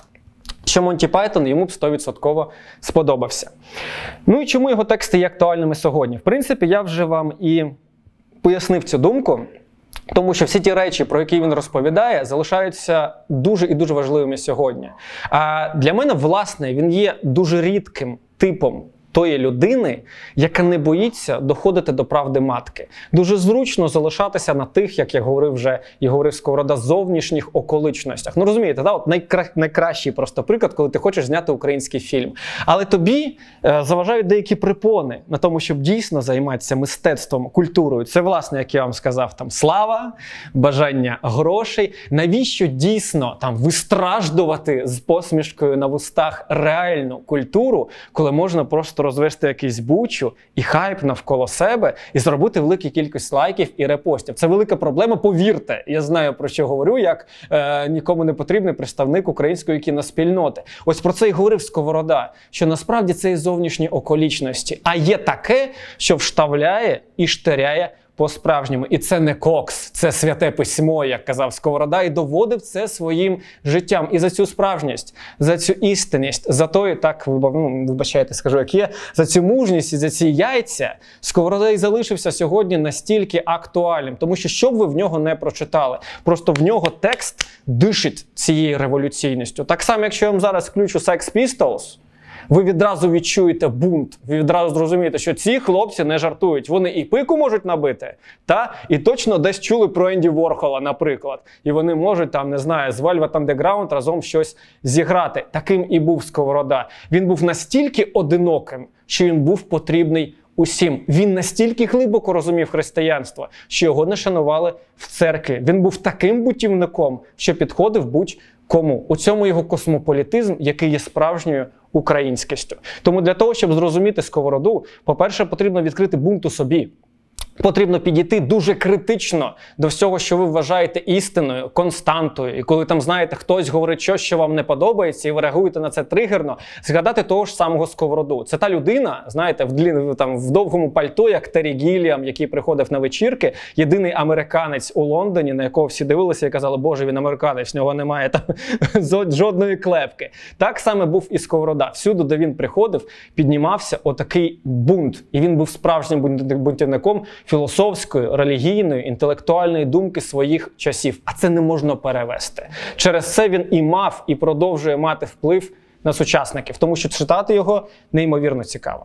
що Монті Пайтон йому б 100% сподобався. Ну і чому його тексти є актуальними сьогодні? В принципі, я вже вам і пояснив цю думку, тому що всі ті речі, про які він розповідає, залишаються дуже і дуже важливими сьогодні. А для мене, власне, він є дуже рідким типом тої людини, яка не боїться доходити до правди матки. Дуже зручно залишатися на тих, як я говорив вже і говорив Сковорода, зовнішніх околичностях. Ну розумієте, да? От найкращий просто приклад, коли ти хочеш зняти український фільм. Але тобі заважають деякі препони на тому, щоб дійсно займатися мистецтвом, культурою. Це, власне, як я вам сказав, там слава, бажання грошей. Навіщо дійсно там вистраждувати з посмішкою на вустах реальну культуру, коли можна просто розвести якийсь бучу і хайп навколо себе і зробити велику кількість лайків і репостів. Це велика проблема, повірте. Я знаю, про що говорю, як нікому не потрібний представник української кіноспільноти. Ось про це і говорив Сковорода, що насправді це і зовнішні околічності. А є таке, що вштавляє і штиряє по-справжньому. І це не кокс, це святе письмо, як казав Сковорода, і доводив це своїм життям. І за цю справжність, за цю істинність, за той, так, вибачайте, скажу, як є, за цю мужність і за ці яйця Сковорода і залишився сьогодні настільки актуальним. Тому що б ви в нього не прочитали, просто в нього текст дишить цією революційністю. Так само, якщо я вам зараз включу Sex Pistols, ви відразу відчуєте бунт, ви відразу зрозумієте, що ці хлопці не жартують. Вони і пику можуть набити, і точно десь чули про Енді Ворхола, наприклад. І вони можуть, там, не знаю, з Velvet Underground разом щось зіграти. Таким і був Сковорода. Він був настільки одиноким, що він був потрібний усім. Він настільки глибоко розумів християнство, що його не шанували в церкві. Він був таким бутівником, що підходив будь-кому. У цьому його космополітизм, який є справжньою українськістю. Тому для того, щоб зрозуміти Сковороду, по-перше, потрібно відкрити бунт у собі. Потрібно підійти дуже критично до всього, що ви вважаєте істиною, константою. І коли там, знаєте, хтось говорить щось, що вам не подобається, і ви реагуєте на це тригерно, згадати того ж самого Сковороду. Це та людина, знаєте, в довгому пальто, як Террі Гілліам, який приходив на вечірки, єдиний американець у Лондоні, на якого всі дивилися і казали: Боже, він американець, в нього немає там жодної клепки. Так саме був і Сковорода. Всюди, де він приходив, піднімався отакий бунт. І він був справжнім бунтівником філософської, релігійної, інтелектуальної думки своїх часів. А це не можна перевести. Через це він і мав, і продовжує мати вплив на сучасників, тому що читати його неймовірно цікаво.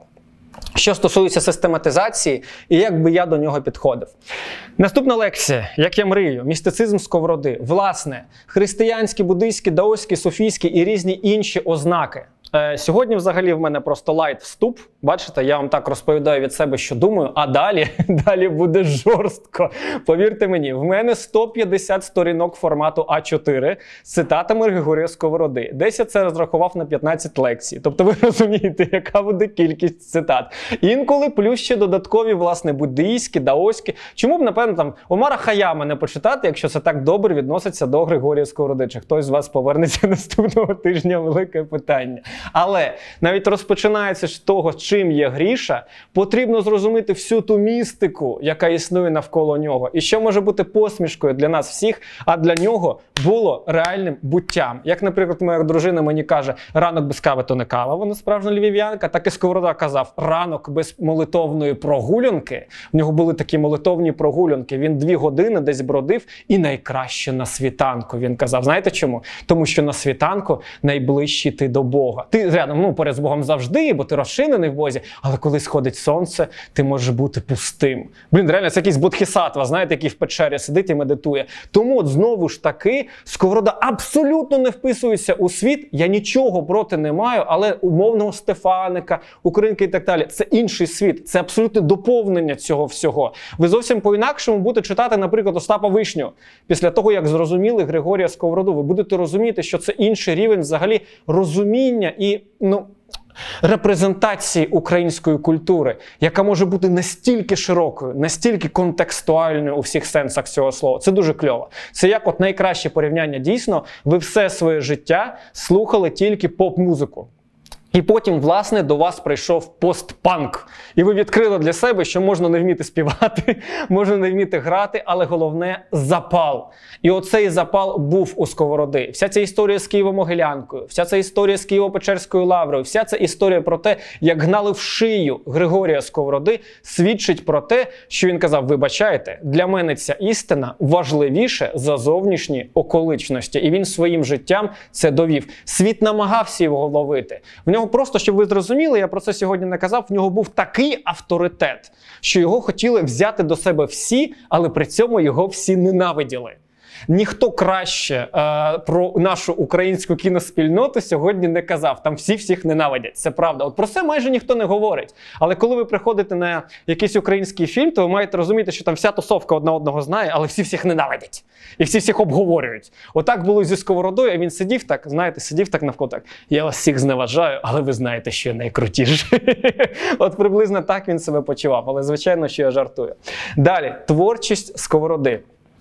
що стосується систематизації і як би я до нього підходив. Наступна лекція, як я мрію, містицизм сковороди. Власне, християнські, буддийські, даоські, софійські і різні інші ознаки. Сьогодні взагалі в мене просто лайт вступ. Бачите, я вам так розповідаю від себе, що думаю, а далі буде жорстко. Повірте мені, в мене 150 сторінок формату А4 з цитатами Григорія Сковороди. Десь я це розрахував на 15 лекцій. Тобто ви розумієте, яка буде кількість цитат. Інколи плюс ще додаткові, власне, буддийські, даоські. Чому б, напевно, там Омара Хаяма не почитати, якщо це так добре відноситься до Григорія Сковороди? Чи хтось з вас повернеться наступного тижня? Велике питання. Але навіть розпочинається з того, чим є Гріша, потрібно зрозуміти всю ту містику, яка існує навколо нього. І що може бути посмішкою для нас всіх, а для нього було реальним буттям. Як, наприклад, моя дружина мені каже, ранок без кави то не кава, вона справжня львів'янка, так і Сковорода казав, ранок без молитовної прогулянки. В нього були такі молитовні прогулянки. Він 2 години десь бродив і найкраще на світанку, він казав. Знаєте чому? Тому що на світанку найближчий ти до Бога. Ти рядом, поряд з Богом завжди, бо ти розчинений в Бозі, але коли сходить сонце, ти можеш бути пустим. Реально, це якийсь бодхісаттва, знаєте, який в печері сидить і медитує. Тому от знову ж таки, Сковорода абсолютно не вписується у світ, я нічого проти не маю, але умовного Стефаника, Українки і так далі, це інший світ, це абсолютне доповнення цього всього. Ви зовсім по-інакшому будете читати, наприклад, Остапа Вишню. Після того, як зрозуміли Григорія Сковороду, ви будете розуміти, що це інший рівень взагалі розуміння і, репрезентації української культури, яка може бути настільки широкою, настільки контекстуальною у всіх сенсах цього слова. Це дуже кльово. Це як от найкраще порівняння дійсно, ви все своє життя слухали тільки поп-музику. І потім, власне, до вас прийшов постпанк. І ви відкрили для себе, що можна не вміти співати, можна не вміти грати, але головне – запал. І оцей запал був у Сковороди. Вся ця історія з Києво-Могилянкою, вся ця історія з Києво-Печерською лаврою, вся ця історія про те, як гнали в шию Григорія Сковороди, свідчить про те, що він казав, вибачайте, для мене ця істина важливіше за зовнішні околичності. І він своїм життям це довів. Світ намагався його ловити. В нього просто, щоб ви зрозуміли, я про це сьогодні не казав, в нього був такий авторитет, що його хотіли взяти до себе всі, але при цьому його всі ненавиділи. Ніхто краще про нашу українську кіноспільноту сьогодні не казав. Там всі всіх ненавидять. Це правда. От про це майже ніхто не говорить. Але коли ви приходите на якийсь український фільм, то ви маєте розуміти, що там вся тусовка одна одного знає, але всі всіх ненавидять. І всі всіх обговорюють. Отак було зі Сковородою, а він сидів так, знаєте, сидів так навколо так. Я вас всіх зневажаю, але ви знаєте, що я найкрутіший. От приблизно так він себе почував. Але звичайно, що я жартую. Далі. Творчість Сковороди.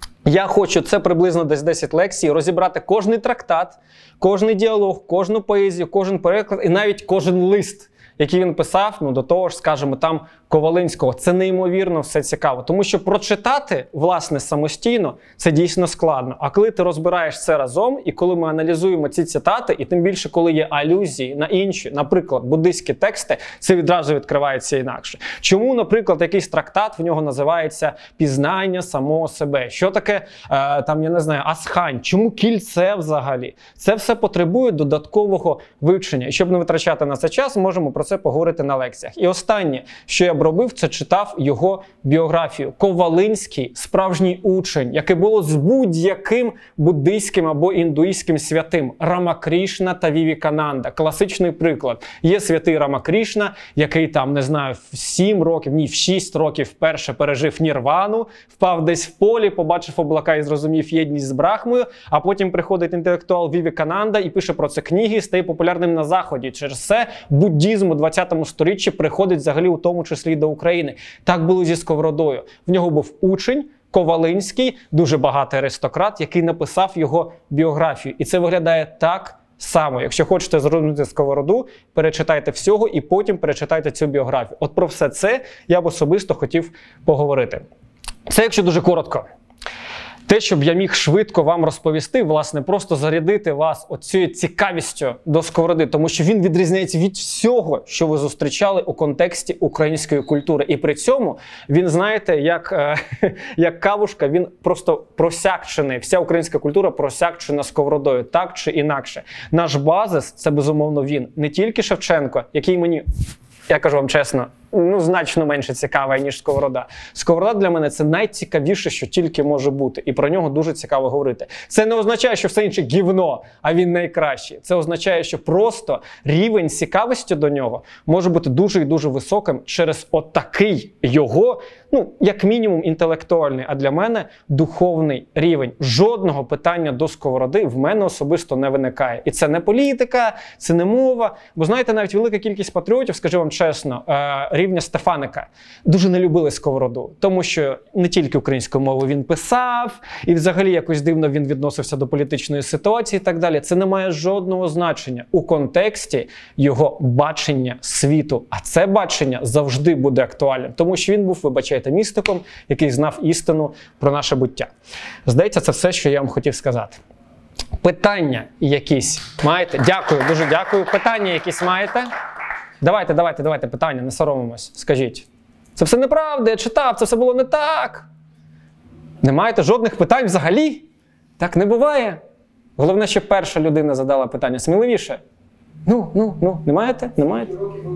Я хочу, це приблизно десь 10 лекцій, розібрати кожний трактат, кожний діалог, кожну поезію, кожен переклад і навіть кожен лист, який він писав, до того ж, скажімо, там Ковалинського. Це неймовірно все цікаво. Тому що прочитати, власне, самостійно, це дійсно складно. А коли ти розбираєш це разом, і коли ми аналізуємо ці цитати, і тим більше, коли є алюзії на інші, наприклад, буддийські тексти, це відразу відкривається інакше. Чому, наприклад, якийсь трактат, в нього називається «Пізнання самого себе». Що таке, там, я не знаю, асхань? Чому кільце взагалі? Це все потребує додаткового вивчення. І щоб не витрачати на це час, можемо про це поговорити на лекціях. І останнє, що я б робив, це читав його біографію. Ковалинський – справжній учень, який було з будь-яким буддийським або індуїстським святим. Рамакрішна та Вівікананда. Класичний приклад. Є святий Рамакрішна, який там, не знаю, в 7 років, в 6 років вперше пережив нірвану, впав десь в полі, побачив облака і зрозумів єдність з Брахмою, а потім приходить інтелектуал Вівікананда і пише про це книги, і стає популярним на Заході. Через це буддізм у 20 сторіччі приходить взагалі у тому числі до України. Так було зі Сковородою. В нього був учень, Ковалинський, дуже багатий аристократ, який написав його біографію. І це виглядає так само. Якщо хочете зрозуміти Сковороду, перечитайте всього і потім перечитайте цю біографію. От про все це я б особисто хотів поговорити. Це якщо дуже коротко. Те, щоб я міг швидко вам розповісти, власне, просто зарядити вас оцією цікавістю до Сковороди, тому що він відрізняється від всього, що ви зустрічали у контексті української культури. І при цьому він, знаєте, як кавушка, він просто просякчений, вся українська культура просякчена Сковородою, так чи інакше. Наш базис – це, безумовно, він. Не тільки Шевченко, який мені, я кажу вам чесно, значно менше цікава, ніж Сковорода. Сковорода для мене це найцікавіше, що тільки може бути. І про нього дуже цікаво говорити. Це не означає, що все інше гівно, а він найкращий. Це означає, що просто рівень цікавості до нього може бути дуже і дуже високим через отакий його, як мінімум інтелектуальний, а для мене духовний рівень. Жодного питання до Сковороди в мене особисто не виникає. І це не політика, це не мова. Бо знаєте, навіть велика кількість патріотів, скажу вам чесно, рівня Стефаника, дуже не любили Сковороду. Тому що не тільки українською мовою він писав, і взагалі якось дивно він відносився до політичної ситуації і так далі. Це не має жодного значення у контексті його бачення світу. А це бачення завжди буде актуальним. Тому що він був, вибачайте, містиком, який знав істину про наше буття. Здається, це все, що я вам хотів сказати. Питання якісь маєте? Дякую, дуже дякую. Питання якісь маєте? Давайте, питання, не соромимось. Скажіть. Це все неправда, я читав, це все було не так. Не маєте жодних питань взагалі? Так не буває. Головне, щоб перша людина задала питання сміливіше. Не маєте? Не маєте?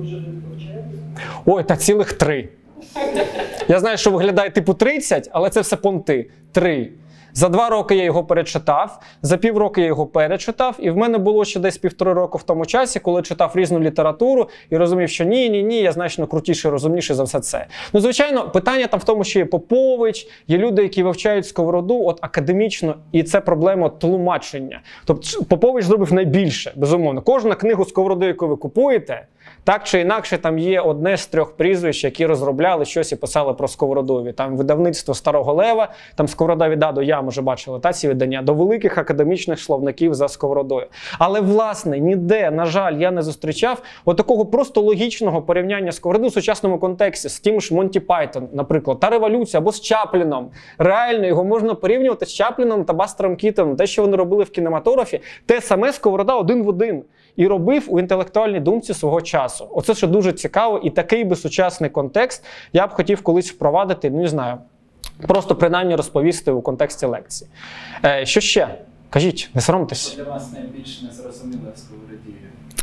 Ой, та цілих 3. Я знаю, що виглядає типу 30, але це все понти. 3. За 2 роки я його перечитав, за півроку я його перечитав, і в мене було ще десь 1,5 року в тому часі, коли читав різну літературу і розумів, що ні, я значно крутіший, розумніший за все це. Звичайно, питання там в тому, що є Попович, є люди, які вивчають Сковороду академічно, і це проблема тлумачення. Тобто Попович зробив найбільше, безумовно. Кожна книгу Сковороди, яку ви купуєте, так чи інакше, там є одне з 3 прізвищ, які розробляли щось і писали про Сковородові. Там видавництво Старого Лева, там Сковорода від А до Я, може бачили, ці видання, до великих академічних словників за Сковородою. Але, власне, ніде, на жаль, я не зустрічав такого просто логічного порівняння Сковороди в сучасному контексті з тим ж Монті Пайтон, наприклад, та революція, або з Чапліном. Реально, його можна порівнювати з Чапліном та Бастером Кітоном. Те, що вони робили в кінематографі, те саме Сковорода один в один. І робив у інтелектуальній думці свого часу. Оце що дуже цікаво, і такий би сучасний контекст я б хотів колись впровадити, не знаю, просто принаймні розповісти у контексті лекції. Що ще? Кажіть, не соромтесь. Що для вас найбільш незрозуміле в Сковороді?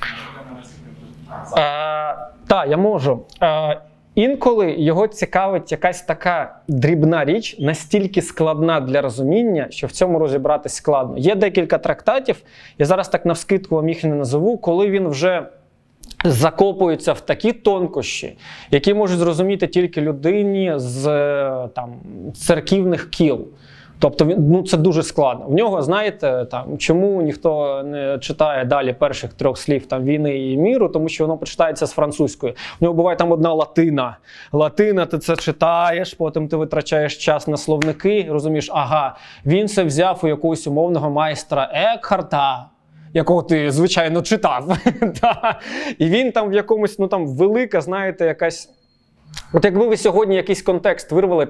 Так, я можу. Інколи його цікавить якась така дрібна річ, настільки складна для розуміння, що в цьому розібратись складно. Є декілька трактатів, я зараз так навскидку вам їх не назову, коли він вже закопується в такі тонкощі, які можуть зрозуміти тільки людині з церківних кіл. Тобто, це дуже складно. В нього, знаєте, чому ніхто не читає далі перших 3 слів війни і міру, тому що воно почитається з французької. В нього буває там одна латина. Латина, ти це читаєш, потім ти витрачаєш час на словники, розумієш, ага, він це взяв у якогось умовного майстра Екхарта, якого ти, звичайно, читав. І він там в якомусь, велика, знаєте, якась... От якби ви сьогодні якийсь контекст вирвали,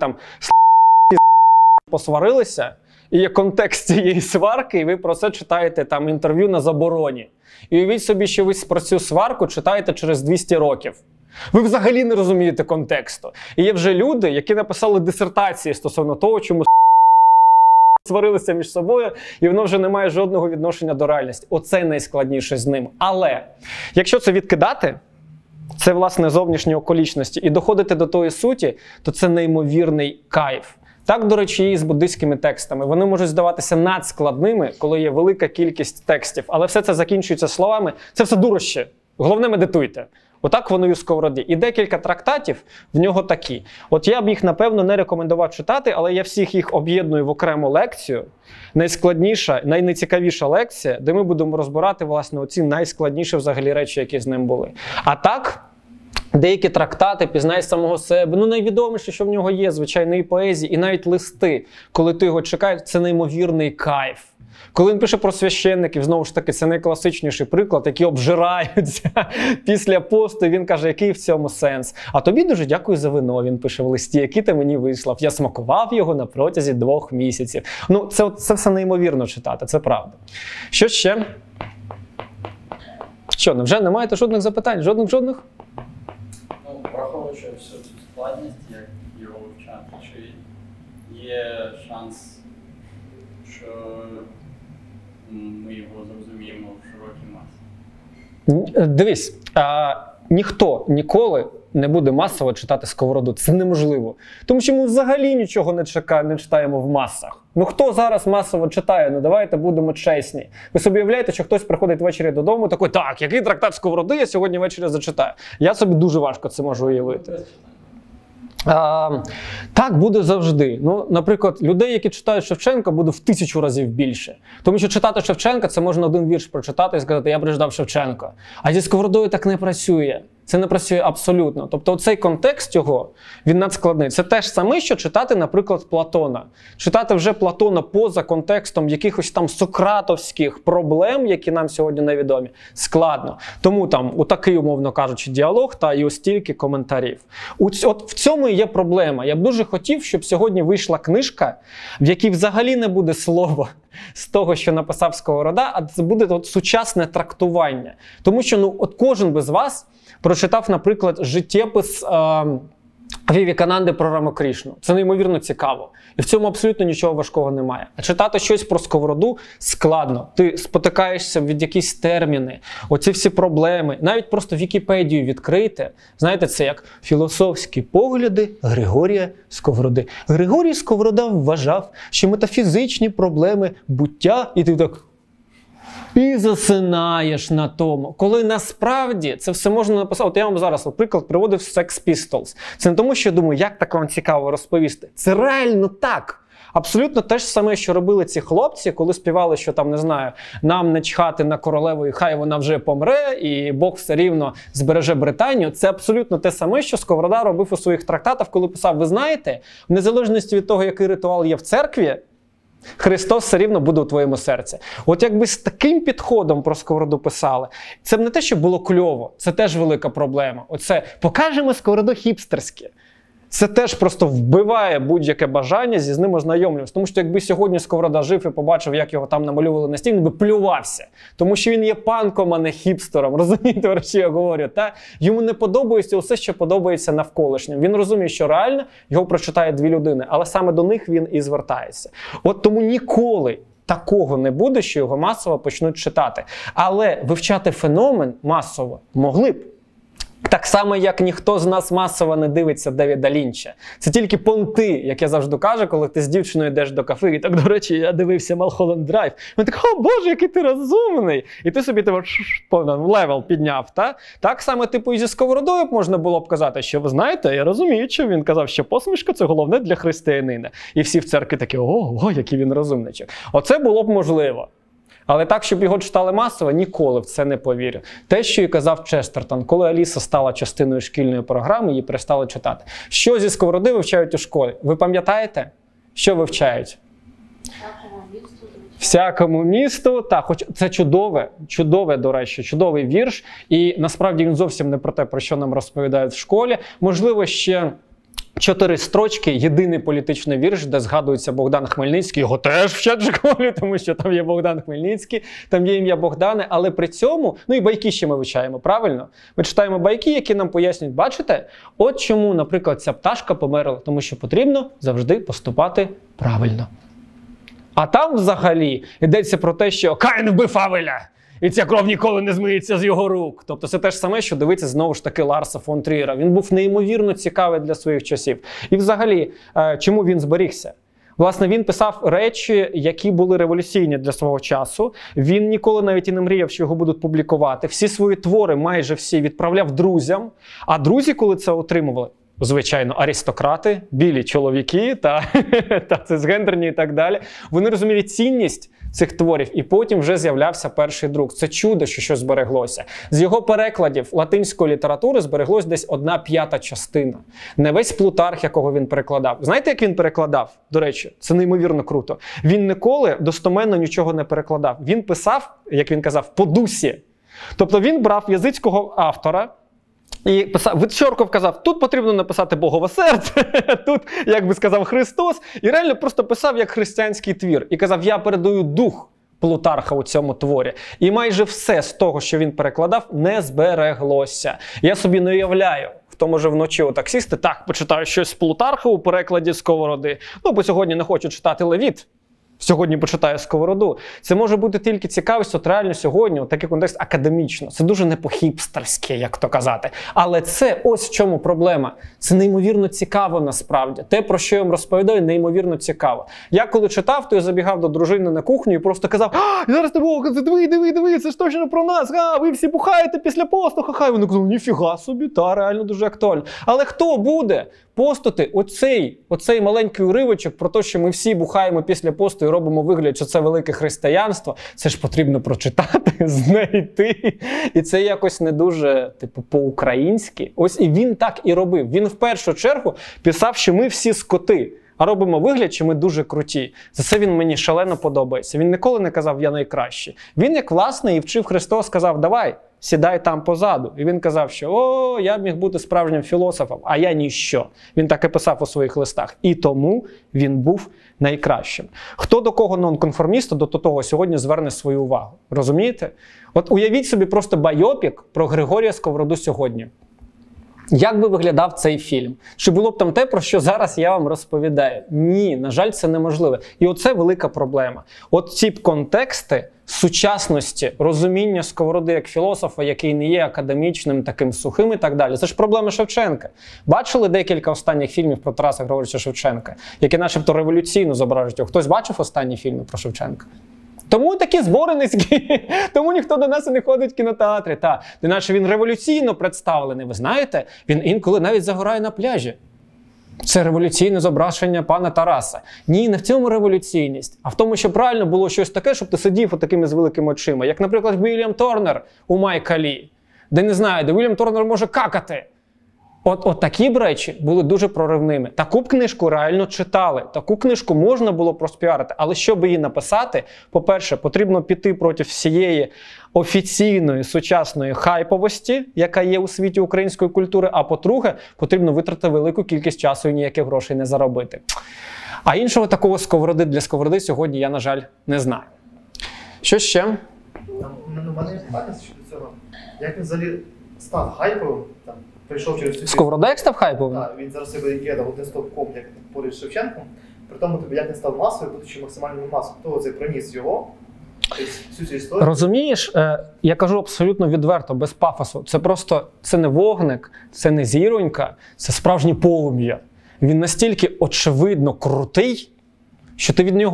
посварилися, і є контекст цієї сварки, і ви про це читаєте інтерв'ю на забороні. І уявіть собі, що ви про цю сварку читаєте через 200 років. Ви взагалі не розумієте контексту. І є вже люди, які написали дисертації стосовно того, чому сварилися між собою, і воно вже не має жодного відношення до реальності. Оце найскладніше з ним. Але, якщо це відкидати, це, власне, зовнішні околічності, і доходити до тої суті, то це неймовірний кайф. Так, до речі, і з буддистськими текстами. Вони можуть здаватися надскладними, коли є велика кількість текстів, але все це закінчується словами «це все дурощі, головне медитуйте». Отак воно і у Сковороді. І декілька трактатів в нього такі. От я б їх, напевно, не рекомендував читати, але я всіх їх об'єдную в окрему лекцію. Найскладніша, найнецікавіша лекція, де ми будемо розбирати, власне, оці найскладніші взагалі речі, які з ним були. А так, деякі трактати «Пізнай самого себе». Найвідоміше, що в нього є, звичайно, і поезії, і навіть листи. Коли ти його чекаєш, це неймовірний кайф. Коли він пише про священників, знову ж таки, це найкласичніший приклад, які обжираються після посту, і він каже, який в цьому сенс. А тобі дуже дякую за вино, він пише в листі, який ти мені вислав. Я смакував його на протязі 2 місяців. Це все неймовірно читати, це правда. Що ще? Що, вже не маєте жодних запитань? Жодних? Враховуючи всю цю складність, як його вивчати, чи є шанс, що ми його зрозуміємо в широкій масі? Дивись, ніхто ніколи не буде масово читати Сковороду. Це неможливо. Тому що ми взагалі нічого не читаємо в масах. Ну хто зараз масово читає? Ну давайте будемо чесні. Ви собі уявляєте, що хтось приходить ввечері додому, такий, так, який трактат Сковороди я сьогодні ввечері зачитаю? Я собі дуже важко це можу уявити. Так буде завжди. Ну, наприклад, людей, які читають Шевченка, буде в 1000 разів більше. Тому що читати Шевченка – це можна один вірш прочитати і сказати, я прочитав Шевченка. А зі Сковородою так не працює. Це не працює абсолютно. Тобто цей контекст його, він надскладний. Це те ж саме, що читати, наприклад, Платона. Читати вже Платона поза контекстом якихось там сократовських проблем, які нам сьогодні невідомі, складно. Тому там отакий, умовно кажучи, діалог та і ось стільки коментарів. От в цьому і є проблема. Я б дуже хотів, щоб сьогодні вийшла книжка, в якій взагалі не буде слова з того, що написав Сковорода, а це буде от сучасне трактування. Тому що ну, от кожен без вас прочитав, наприклад, життєпис Вівікананди про Рамакришну. Це неймовірно цікаво. І в цьому абсолютно нічого важкого немає. А читати щось про Сковороду складно. Ти спотикаєшся від якісь терміни, оці всі проблеми. Навіть просто Вікіпедію відкрийте. Знаєте, це як філософські погляди Григорія Сковороди. Григорій Сковорода вважав, що метафізичні проблеми буття, і ти так... І засинаєш на тому. Коли насправді це все можна написати. От я вам зараз, приклад, приводив Sex Pistols. Це не тому, що я думаю, як так вам цікаво розповісти. Це реально так. Абсолютно те ж саме, що робили ці хлопці, коли співали, що там, не знаю, нам не чхати на королеву і хай вона вже помре, і Бог все рівно збереже Британію. Це абсолютно те саме, що Сковорода робив у своїх трактатах, коли писав, ви знаєте, в незалежності від того, який ритуал є в церкві, Христос все рівно буде у твоєму серці. От якби з таким підходом про Сковороду писали, це б не те, що було кльово, це теж велика проблема. Оце покажемо Сковороду хіпстерське. Це теж просто вбиває будь-яке бажання зі з ним ознайомлюватися. Тому що якби сьогодні Сковорода жив і побачив, як його там намалювали на стіні, він би плювався. Тому що він є панком, а не хіпстером. Розумієте, про що я говорю? Та? Йому не подобається усе, що подобається навколишнім. Він розуміє, що реально його прочитає 2 людини, але саме до них він і звертається. От тому ніколи такого не буде, що його масово почнуть читати. Але вивчати феномен масово могли б. Так само, як ніхто з нас масово не дивиться Девіда Лінча. Це тільки понти, як я завжди кажу, коли ти з дівчиною йдеш до кафе, і так, до речі, я дивився Малхолланд Драйв. Він так, о боже, який ти розумний! І ти собі левел підняв, та? Так само, типу, і зі Сковородою можна було б казати, що ви знаєте, я розумію, що він казав, що посмішка – це головне для християнина. І всі в церкві такі, о, який він розумничок. Оце було б можливо. Але так, щоб його читали масово, ніколи в це не повірю. Те, що і казав Честертон, коли Аліса стала частиною шкільної програми, її перестали читати. Що зі Сковороди вивчають у школі? Ви пам'ятаєте, що вивчають? Всякому місту, так, хоч це чудове, до речі, чудовий вірш. І насправді він зовсім не про те, про що нам розповідають в школі. Можливо, ще 4 строчки, єдиний політичний вірш, де згадується Богдан Хмельницький. Його теж вчать в школі, тому що там є Богдан Хмельницький, там є ім'я Богдана, але при цьому, ну і байки ще ми вивчаємо, правильно? Ми читаємо байки, які нам пояснюють, бачите, от чому, наприклад, ця пташка померла, тому що потрібно завжди поступати правильно. А там взагалі йдеться про те, що Каїн вбив Авеля, і ця кров ніколи не змиється з його рук. Тобто це те ж саме, що дивиться знову ж таки Ларса фон Трієра. Він був неймовірно цікавий для своїх часів. І взагалі, чому він зберігся? Власне, він писав речі, які були революційні для свого часу. Він ніколи навіть і не мріяв, що його будуть публікувати. Всі свої твори, майже всі, відправляв друзям. А друзі, коли це отримували, звичайно, аристократи, білі чоловіки, та цисгендерні і так далі, вони розуміли цінність цих творів, і потім вже з'являвся перший друк. Це чудо, що щось збереглося. З його перекладів латинської літератури збереглось десь 1/5 частина. Не весь Плутарх, якого він перекладав. Знаєте, як він перекладав? До речі, це неймовірно круто. Він ніколи достоменно нічого не перекладав. Він писав, як він казав, по дусі. Тобто він брав язичського автора, і Вичорков казав, тут потрібно написати Богове серце, тут, як би сказав Христос, і реально просто писав як християнський твір. І казав, я передаю дух Плутарха у цьому творі. І майже все з того, що він перекладав, не збереглося. Я собі не уявляю, хто може вночі отак сісти, так, почитаю щось з Плутарха у перекладі Сковороди, ну, бо сьогодні не хочу читати Левіт. сьогодні почитаю Сковороду. Це може бути тільки цікавість, от реально сьогодні, от такий контекст академічно. Це дуже не по-хіпстерськи, як то казати. Але це ось в чому проблема. Це неймовірно цікаво насправді. Те, про що я вам розповідаю, неймовірно цікаво. Я коли читав, то я забігав до дружини на кухню і просто казав: зараз диви, це ж точно про нас, ви всі бухаєте після посту, ха-ха. І вони казали: ніфіга собі, реально дуже актуально. Але хто буде постити оцей маленький уривочок про те, що ми всі бухаємо після посту і робимо вигляд, що це велике християнство? Це ж потрібно прочитати, знайти. І це якось не дуже, по-українськи. Ось і він так і робив. Він в першу чергу писав, що ми всі скоти, а робимо вигляд, що ми дуже круті. За це він мені шалено подобається. Він ніколи не казав: я найкращий. Він, як власне і вчив Христос, сказав: давай, сідай там позаду. І він казав, що я б міг бути справжнім філософом, а я ніщо. Він так і писав у своїх листах. І тому він був найкращим. Хто до кого нонконформіста, до того сьогодні зверне свою увагу. Розумієте? От уявіть собі просто байопік про Григорія Сковороду сьогодні. Як би виглядав цей фільм? Чи було б там те, про що зараз я вам розповідаю? Ні, на жаль, це неможливо. І оце велика проблема. От ці контексти сучасності, розуміння Сковороди як філософа, який не є академічним, таким сухим і так далі. Це ж проблема Шевченка. Бачили декілька останніх фільмів про Тараса Григоровича Шевченка, які начебто революційно зображують його? Хтось бачив останні фільми про Шевченка? Тому такі збори низькі, тому ніхто до нас і не ходить в кінотеатри. Іначе він революційно представлений, ви знаєте? Він інколи навіть загорає на пляжі. Це революційне зображення пана Тараса. Ні, не в цьому революційність, а в тому, що правильно було щось таке, щоб ти сидів отакими з великими очима. Як, наприклад, Вільям Торнер у Майка Лі. Де не знаю, де Вільям Торнер може какати. От такі б речі були дуже проривними. Таку б книжку реально читали. Таку книжку можна було проспіарити. Але щоб її написати, по-перше, потрібно піти проти всієї офіційної сучасної хайповості, яка є у світі української культури, а по-друге, потрібно витратити велику кількість часу і ніяких грошей не заробити. А іншого такого Сковороди для Сковороди сьогодні я, на жаль, не знаю. Що ще? У мене є питання щодо цього. Як він взагалі став хайповим? Прийшов через цю... Сковорода як став хайповим? Так, він зараз себе є один стовпком, як поряд з Шевченком. При тому, як він став масовим, будучи максимальною масою. Хто це приніс його? Всю цю історію. Розумієш, я кажу абсолютно відверто, без пафосу. Це просто, це не вогник, це не зіронька, це справжнє полум'я. Він настільки очевидно крутий, що ти від нього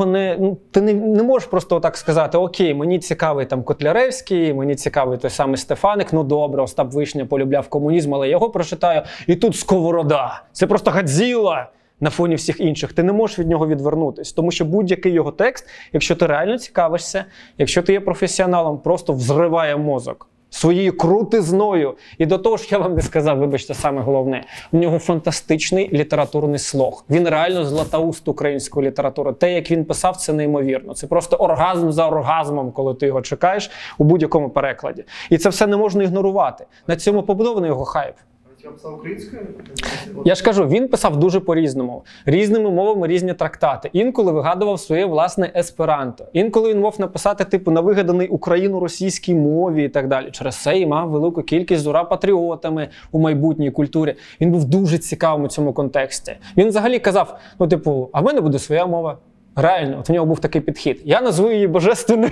не можеш просто отак сказати: окей, мені цікавий там Котляревський, мені цікавий той самий Стефаник, ну добре, Остап Вишня полюбляв комунізм, але я його прочитаю, і тут Сковорода. Це просто Годзілла на фоні всіх інших. Ти не можеш від нього відвернутися, тому що будь-який його текст, якщо ти реально цікавишся, якщо ти є професіоналом, просто взриває мозок своєю крутизною. І до того ж, я вам не сказав, вибачте, саме головне, у нього фантастичний літературний слог. Він реально златоуст української літератури. Те, як він писав, це неймовірно. Це просто оргазм за оргазмом, коли ти його чекаєш у будь-якому перекладі. І це все не можна ігнорувати. На цьому побудований його хайп. Він писав українською? Я ж кажу, він писав дуже по-різному. Різними мовами різні трактати. Інколи вигадував своє власне есперанто. Інколи він мов написати на вигаданий україно-російській мові і так далі. Через це і мав велику кількість з ура-патріотами у майбутній культурі. Він був дуже цікавим у цьому контексті. Він взагалі казав, а в мене буде своя мова. Реально, от в нього був такий підхід. Я назву її божественною.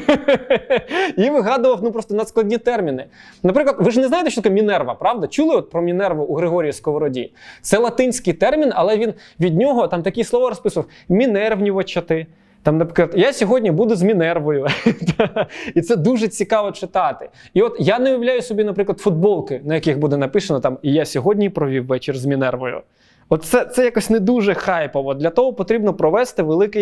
І вигадував просто надскладні терміни. Наприклад, ви ж не знаєте, що таке Мінерва, правда? Чули про Мінерву у Григорії Сковороді? Це латинський термін, але він від нього там такі слова розписував: мінервнювачати. Там, наприклад, я сьогодні буду з Мінервою. І це дуже цікаво читати. І от я не уявляю собі, наприклад, футболки, на яких буде написано там: і я сьогодні провів вечір з Мінервою. Це якось не дуже хайпово. Для того потрібно провести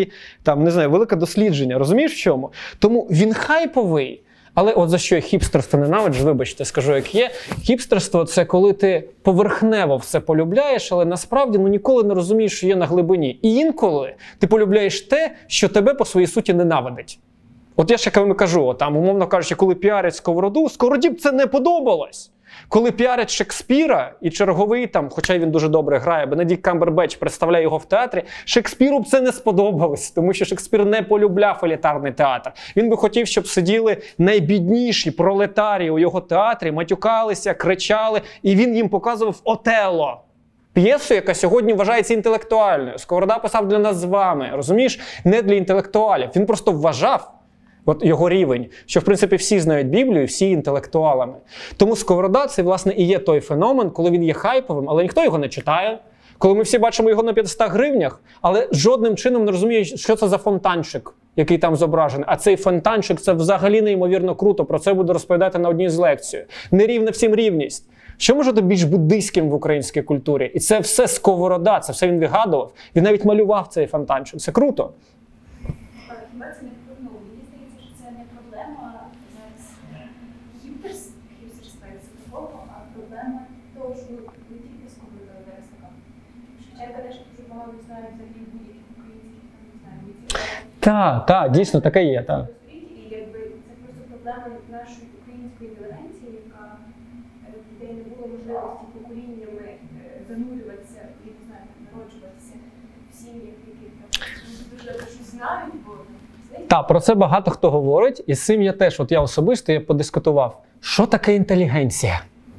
велике дослідження. Розумієш в чому? Тому він хайповий. Але от за що я хіпстерство ненавиджу, вибачте, скажу як є. Хіпстерство – це коли ти поверхнево все полюбляєш, але насправді ніколи не розумієш, що є на глибині. І інколи ти полюбляєш те, що тебе по своїй суті ненавидить. От я ще вам кажу, умовно кажучи, коли піарять Сковороду, Сковороді б це не подобалось. Коли піарять Шекспіра і черговий, хоча він дуже добре грає, Бенедикт Камбербетч представляє його в театрі, Шекспіру б це не сподобалось, тому що Шекспір не полюбляв елітарний театр. Він би хотів, щоб сиділи найбідніші пролетарії у його театрі, матюкалися, кричали, і він їм показував Отелло. П'єсу, яка сьогодні вважається інтелектуальною. Сковорода писав для нас з вами, розумієш? Не для інтелектуалів. Він просто вважав, от його рівень, що, в принципі, всі знають Біблію, всі інтелектуалами. Тому Сковорода – це, власне, і є той феномен, коли він є хайповим, але ніхто його не читає. Коли ми всі бачимо його на 500 гривнях, але жодним чином не розуміє, що це за фонтанчик, який там зображений. А цей фонтанчик – це взагалі неймовірно круто. Про це буду розповідати на одній з лекцій. Нерівна всім рівність. Що може бути більш буддийським в українській культурі? І це все Сковорода, це все він вигадував. Він навіть малював цей фонтанчик. Це круто. Хіба це не ну, мені здається, що це не проблема зараз хіпстерства як такого, а проблема того, що не тільки Сковорода Вересака. Шевченка теж дуже багато знають взагалі будь-яких українських, не знаю, митців. Так, дійсно, таке є, так. І якби це просто проблема нашої української інтелігенції, яка де не було можливості поколіннями занурюватися і, не знаю, народжуватися в сім'ях, які там дуже добре щось знають, бо Так, про це багато хто говорить, і з цим я теж, от я особисто я подискутував. Що таке інтелігенція?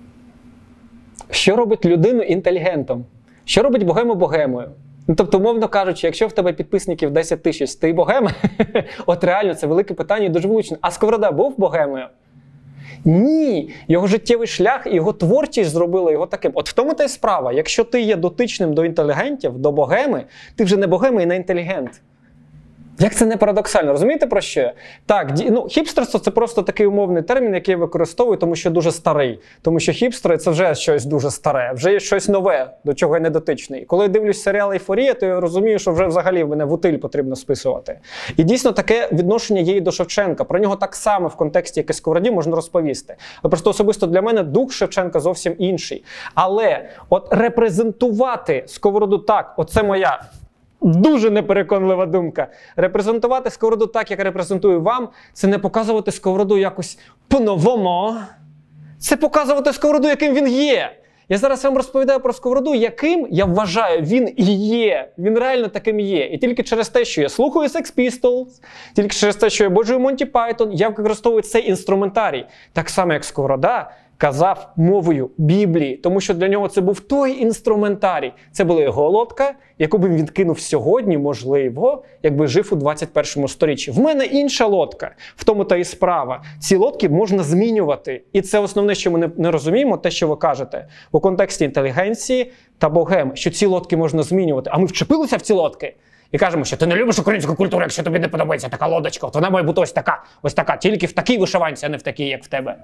Що робить людину інтелігентом? Що робить богему богемою? Ну, тобто, умовно кажучи, якщо в тебе підписників 10 тисяч, ти богема, от реально це велике питання і дуже влучне. А Сковорода був богемою? Ні, його життєвий шлях і його творчість зробила його таким. От в тому та й справа. Якщо ти є дотичним до інтелігентів, до богеми, ти вже не богема і не інтелігент. Як це не парадоксально? Розумієте, про що? Так, хіпстерство – це просто такий умовний термін, який я використовую, тому що дуже старий. Тому що хіпстери – це вже щось дуже старе, вже є щось нове, до чого я не дотичний. Коли я дивлюсь серіал «Ейфорія», то я розумію, що вже взагалі в мене в утиль потрібно списувати. І дійсно таке відношення є і до Шевченка. Про нього так само в контексті, як і Сковороді, можна розповісти. Але просто особисто для мене дух Шевченка зовсім інший. Але от репрезентувати Сковороду так, оце моя дуже непереконлива думка. Репрезентувати Сковороду так, як репрезентую вам, це не показувати Сковороду якось по-новому. Це показувати Сковороду, яким він є. Я зараз вам розповідаю про Сковороду, яким, я вважаю, він і є. Він реально таким є. І тільки через те, що я слухаю Sex Pistols, тільки через те, що я боджую Монті Пайтон, я використовую цей інструментарій. Так само, як Сковорода казав мовою Біблії, тому що для нього це був той інструментарій. Це була його лодка, яку б він відкинув сьогодні, можливо, якби жив у 21 сторіччі. В мене інша лодка, в тому та і справа. Ці лодки можна змінювати. І це основне, що ми не розуміємо, те, що ви кажете, у контексті інтелігенції та богем, що ці лодки можна змінювати. А ми вчепилися в ці лодки і кажемо, що ти не любиш українську культуру, якщо тобі не подобається така лодочка. От вона має бути ось така, тільки в такій вишиванці, а не в такій, як в тебе.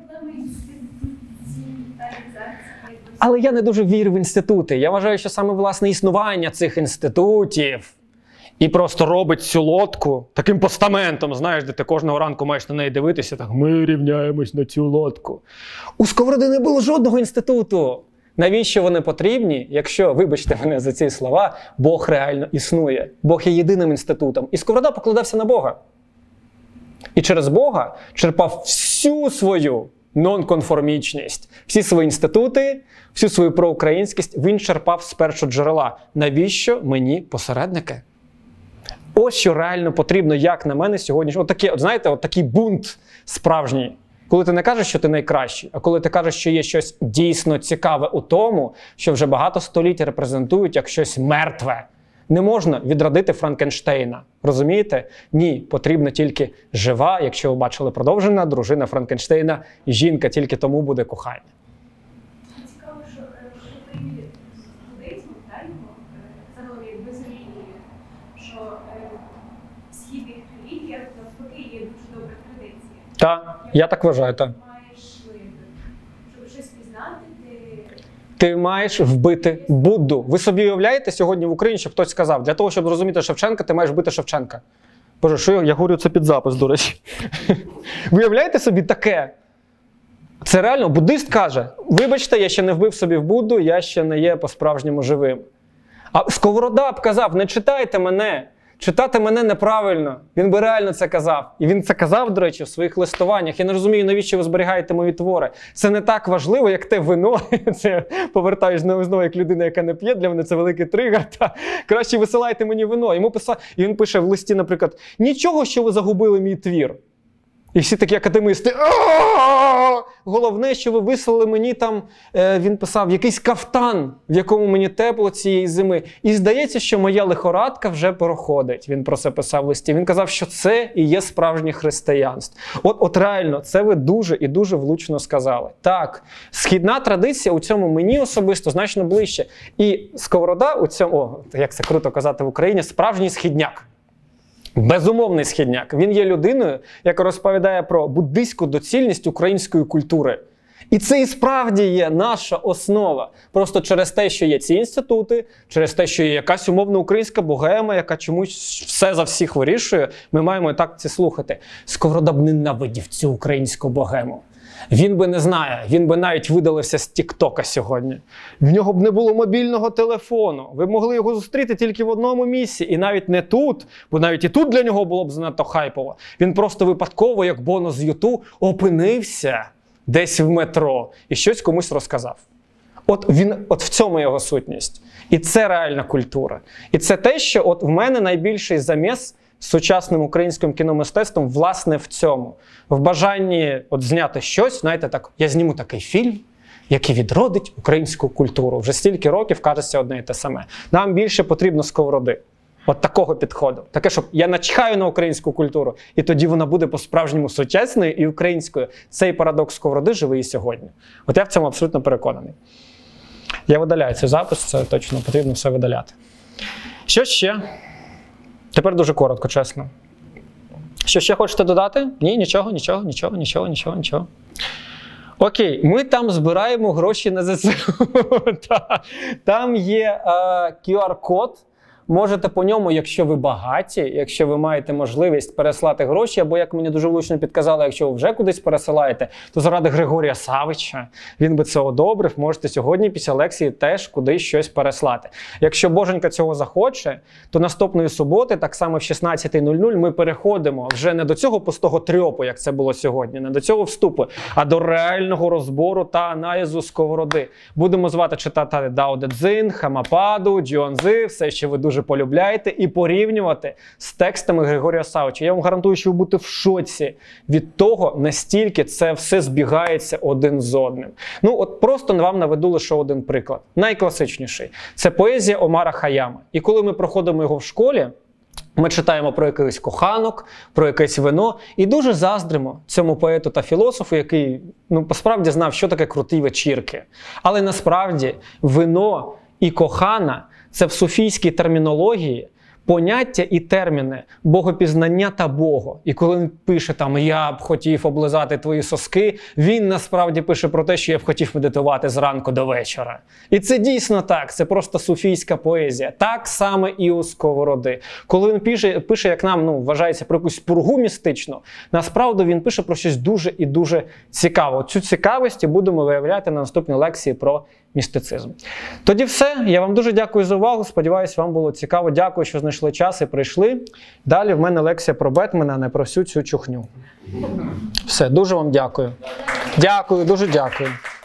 Але я не дуже вірю в інститути. Я вважаю, що саме власне існування цих інститутів і просто робить цю лодку таким постаментом, знаєш, де ти кожного ранку маєш на неї дивитися, так, ми рівняємось на цю лодку. У Сковороди не було жодного інституту. Навіщо вони потрібні, якщо, вибачте мене за ці слова, Бог реально існує. Бог є єдиним інститутом. І Сковорода покладався на Бога. І через Бога черпав всю свою нонконформічність, всі свої інститути, всю свою проукраїнськість він черпав з першого джерела. Навіщо мені посередники? Ось що реально потрібно, як на мене, сьогодні. От такий бунт справжній. Коли ти не кажеш, що ти найкращий, а коли ти кажеш, що є щось дійсно цікаве у тому, що вже багато століть репрезентують як щось мертве. Не можна відродити Франкенштейна. Розумієте? Ні, потрібна тільки жива, якщо ви бачили продовжена, дружина Франкенштейна, і жінка, тільки тому буде кохання. Цікаво, що в період буддизму, загалом як без релігії, що в східних релігіях навпаки є дуже добра традиція. Так, я так вважаю, так. Маєш, щоб щось пізнати, Ти маєш вбити Будду. Ви собі уявляєте сьогодні в Україні, щоб хтось сказав, для того, щоб зрозуміти Шевченка, ти маєш вбити Шевченка. Боже, що я говорю це під запис, до речі. Ви уявляєте собі таке? Це реально, буддист каже, вибачте, я ще не вбив собі в Будду, я ще не є по-справжньому живим. А Сковорода б казав, не читайте мене. Читати мене неправильно. Він би реально це казав. І він це казав, до речі, в своїх листуваннях. Я не розумію, навіщо ви зберігаєте мої твори. Це не так важливо, як те вино. Це повертаюсь знову як людина, яка не п'є. Для мене це великий тригер. Та краще висилайте мені вино. І він пише в листі, наприклад, нічого, що ви загубили мій твір. І всі такі академісти. «А-а-а! Головне, що ви вислали мені там, він писав, якийсь кафтан, в якому мені тепло цієї зими. І здається, що моя лихорадка вже проходить. Він про це писав в листі. Він казав, що це і є справжнє християнство. От реально, це ви дуже і дуже влучно сказали. Так, східна традиція у цьому мені особисто значно ближче. І сковорода у цьому, як це круто казати в Україні, справжній східняк. Безумовний східняк. Він є людиною, яка розповідає про буддийську доцільність української культури. І це і справді є наша основа. Просто через те, що є ці інститути, через те, що є якась умовна українська богема, яка чомусь все за всіх вирішує, ми маємо і так це слухати. Сковорода б ненавидів цю українську богему. Він би не знає, він би навіть видалився з Тік-Тока сьогодні. В нього б не було мобільного телефону. Ви б могли його зустріти тільки в одному місці. І навіть не тут, бо навіть і тут для нього було б занадто хайпово. Він просто випадково, як Боно з Юту, опинився десь в метро і щось комусь розказав. От в цьому його сутність. І це реальна культура. І це те, що от в мене найбільший заміс з сучасним українським кіномистецтвом, власне, в цьому. В бажанні зняти щось, знаєте, так, я зніму такий фільм, який відродить українську культуру. Вже стільки років кажеться одне і те саме. Нам більше потрібно сковороди. От такого підходу. Таке, щоб я начхаю на українську культуру, і тоді вона буде по-справжньому сучасною і українською. Цей парадокс сковороди живий і сьогодні. От я в цьому абсолютно переконаний. Я видаляю цей запис, це точно потрібно все видаляти. Що ще? Тепер дуже коротко, чесно. Що ще хочете додати? Ні, нічого. Окей, ми там збираємо гроші на ЗСУ. Там є QR-код. Можете по ньому, якщо ви багаті, якщо ви маєте можливість переслати гроші, або, як мені дуже влучно підказали, якщо ви вже кудись пересилаєте, то заради Григорія Савича, він би це одобрив, можете сьогодні після лекції теж кудись щось переслати. Якщо Боженька цього захоче, то наступної суботи, так само в 16:00, ми переходимо вже не до цього пустого трьопу, як це було сьогодні, не до цього вступу, а до реального розбору та аналізу сковороди. Будемо звати читати Дао Де Цзин, Хамападу, Джуанзи, все, що ви дуже полюбляєте, і порівнювати з текстами Григорія Савича. Я вам гарантую, що ви будете в шоці від того, настільки це все збігається один з одним. От просто вам наведу лише один приклад. Найкласичніший. Це поезія Омара Хайяма. І коли ми проходимо його в школі, ми читаємо про якийсь коханок, про якесь вино і дуже заздримо цьому поету та філософу, який, посправді знав, що таке круті вечірки. Але насправді вино і кохана – це в суфійській термінології поняття і терміни богопізнання та Бога. І коли він пише там «я б хотів облизати твої соски», він насправді пише про те, що я б хотів медитувати зранку до вечора. І це дійсно так, це просто суфійська поезія. Так саме і у Сковороди. Коли він пише, як нам вважається, про якусь пургу містичну, насправді він пише про щось дуже і дуже цікаве. Цю цікавість будемо виявляти на наступній лекції про містицизм. Тоді все. Я вам дуже дякую за увагу. Сподіваюсь, вам було цікаво. Дякую, що знайшли час і прийшли. Далі в мене лекція про Бетмена, а не про всю цю чухню. Все. Дуже вам дякую. Дякую, дуже дякую.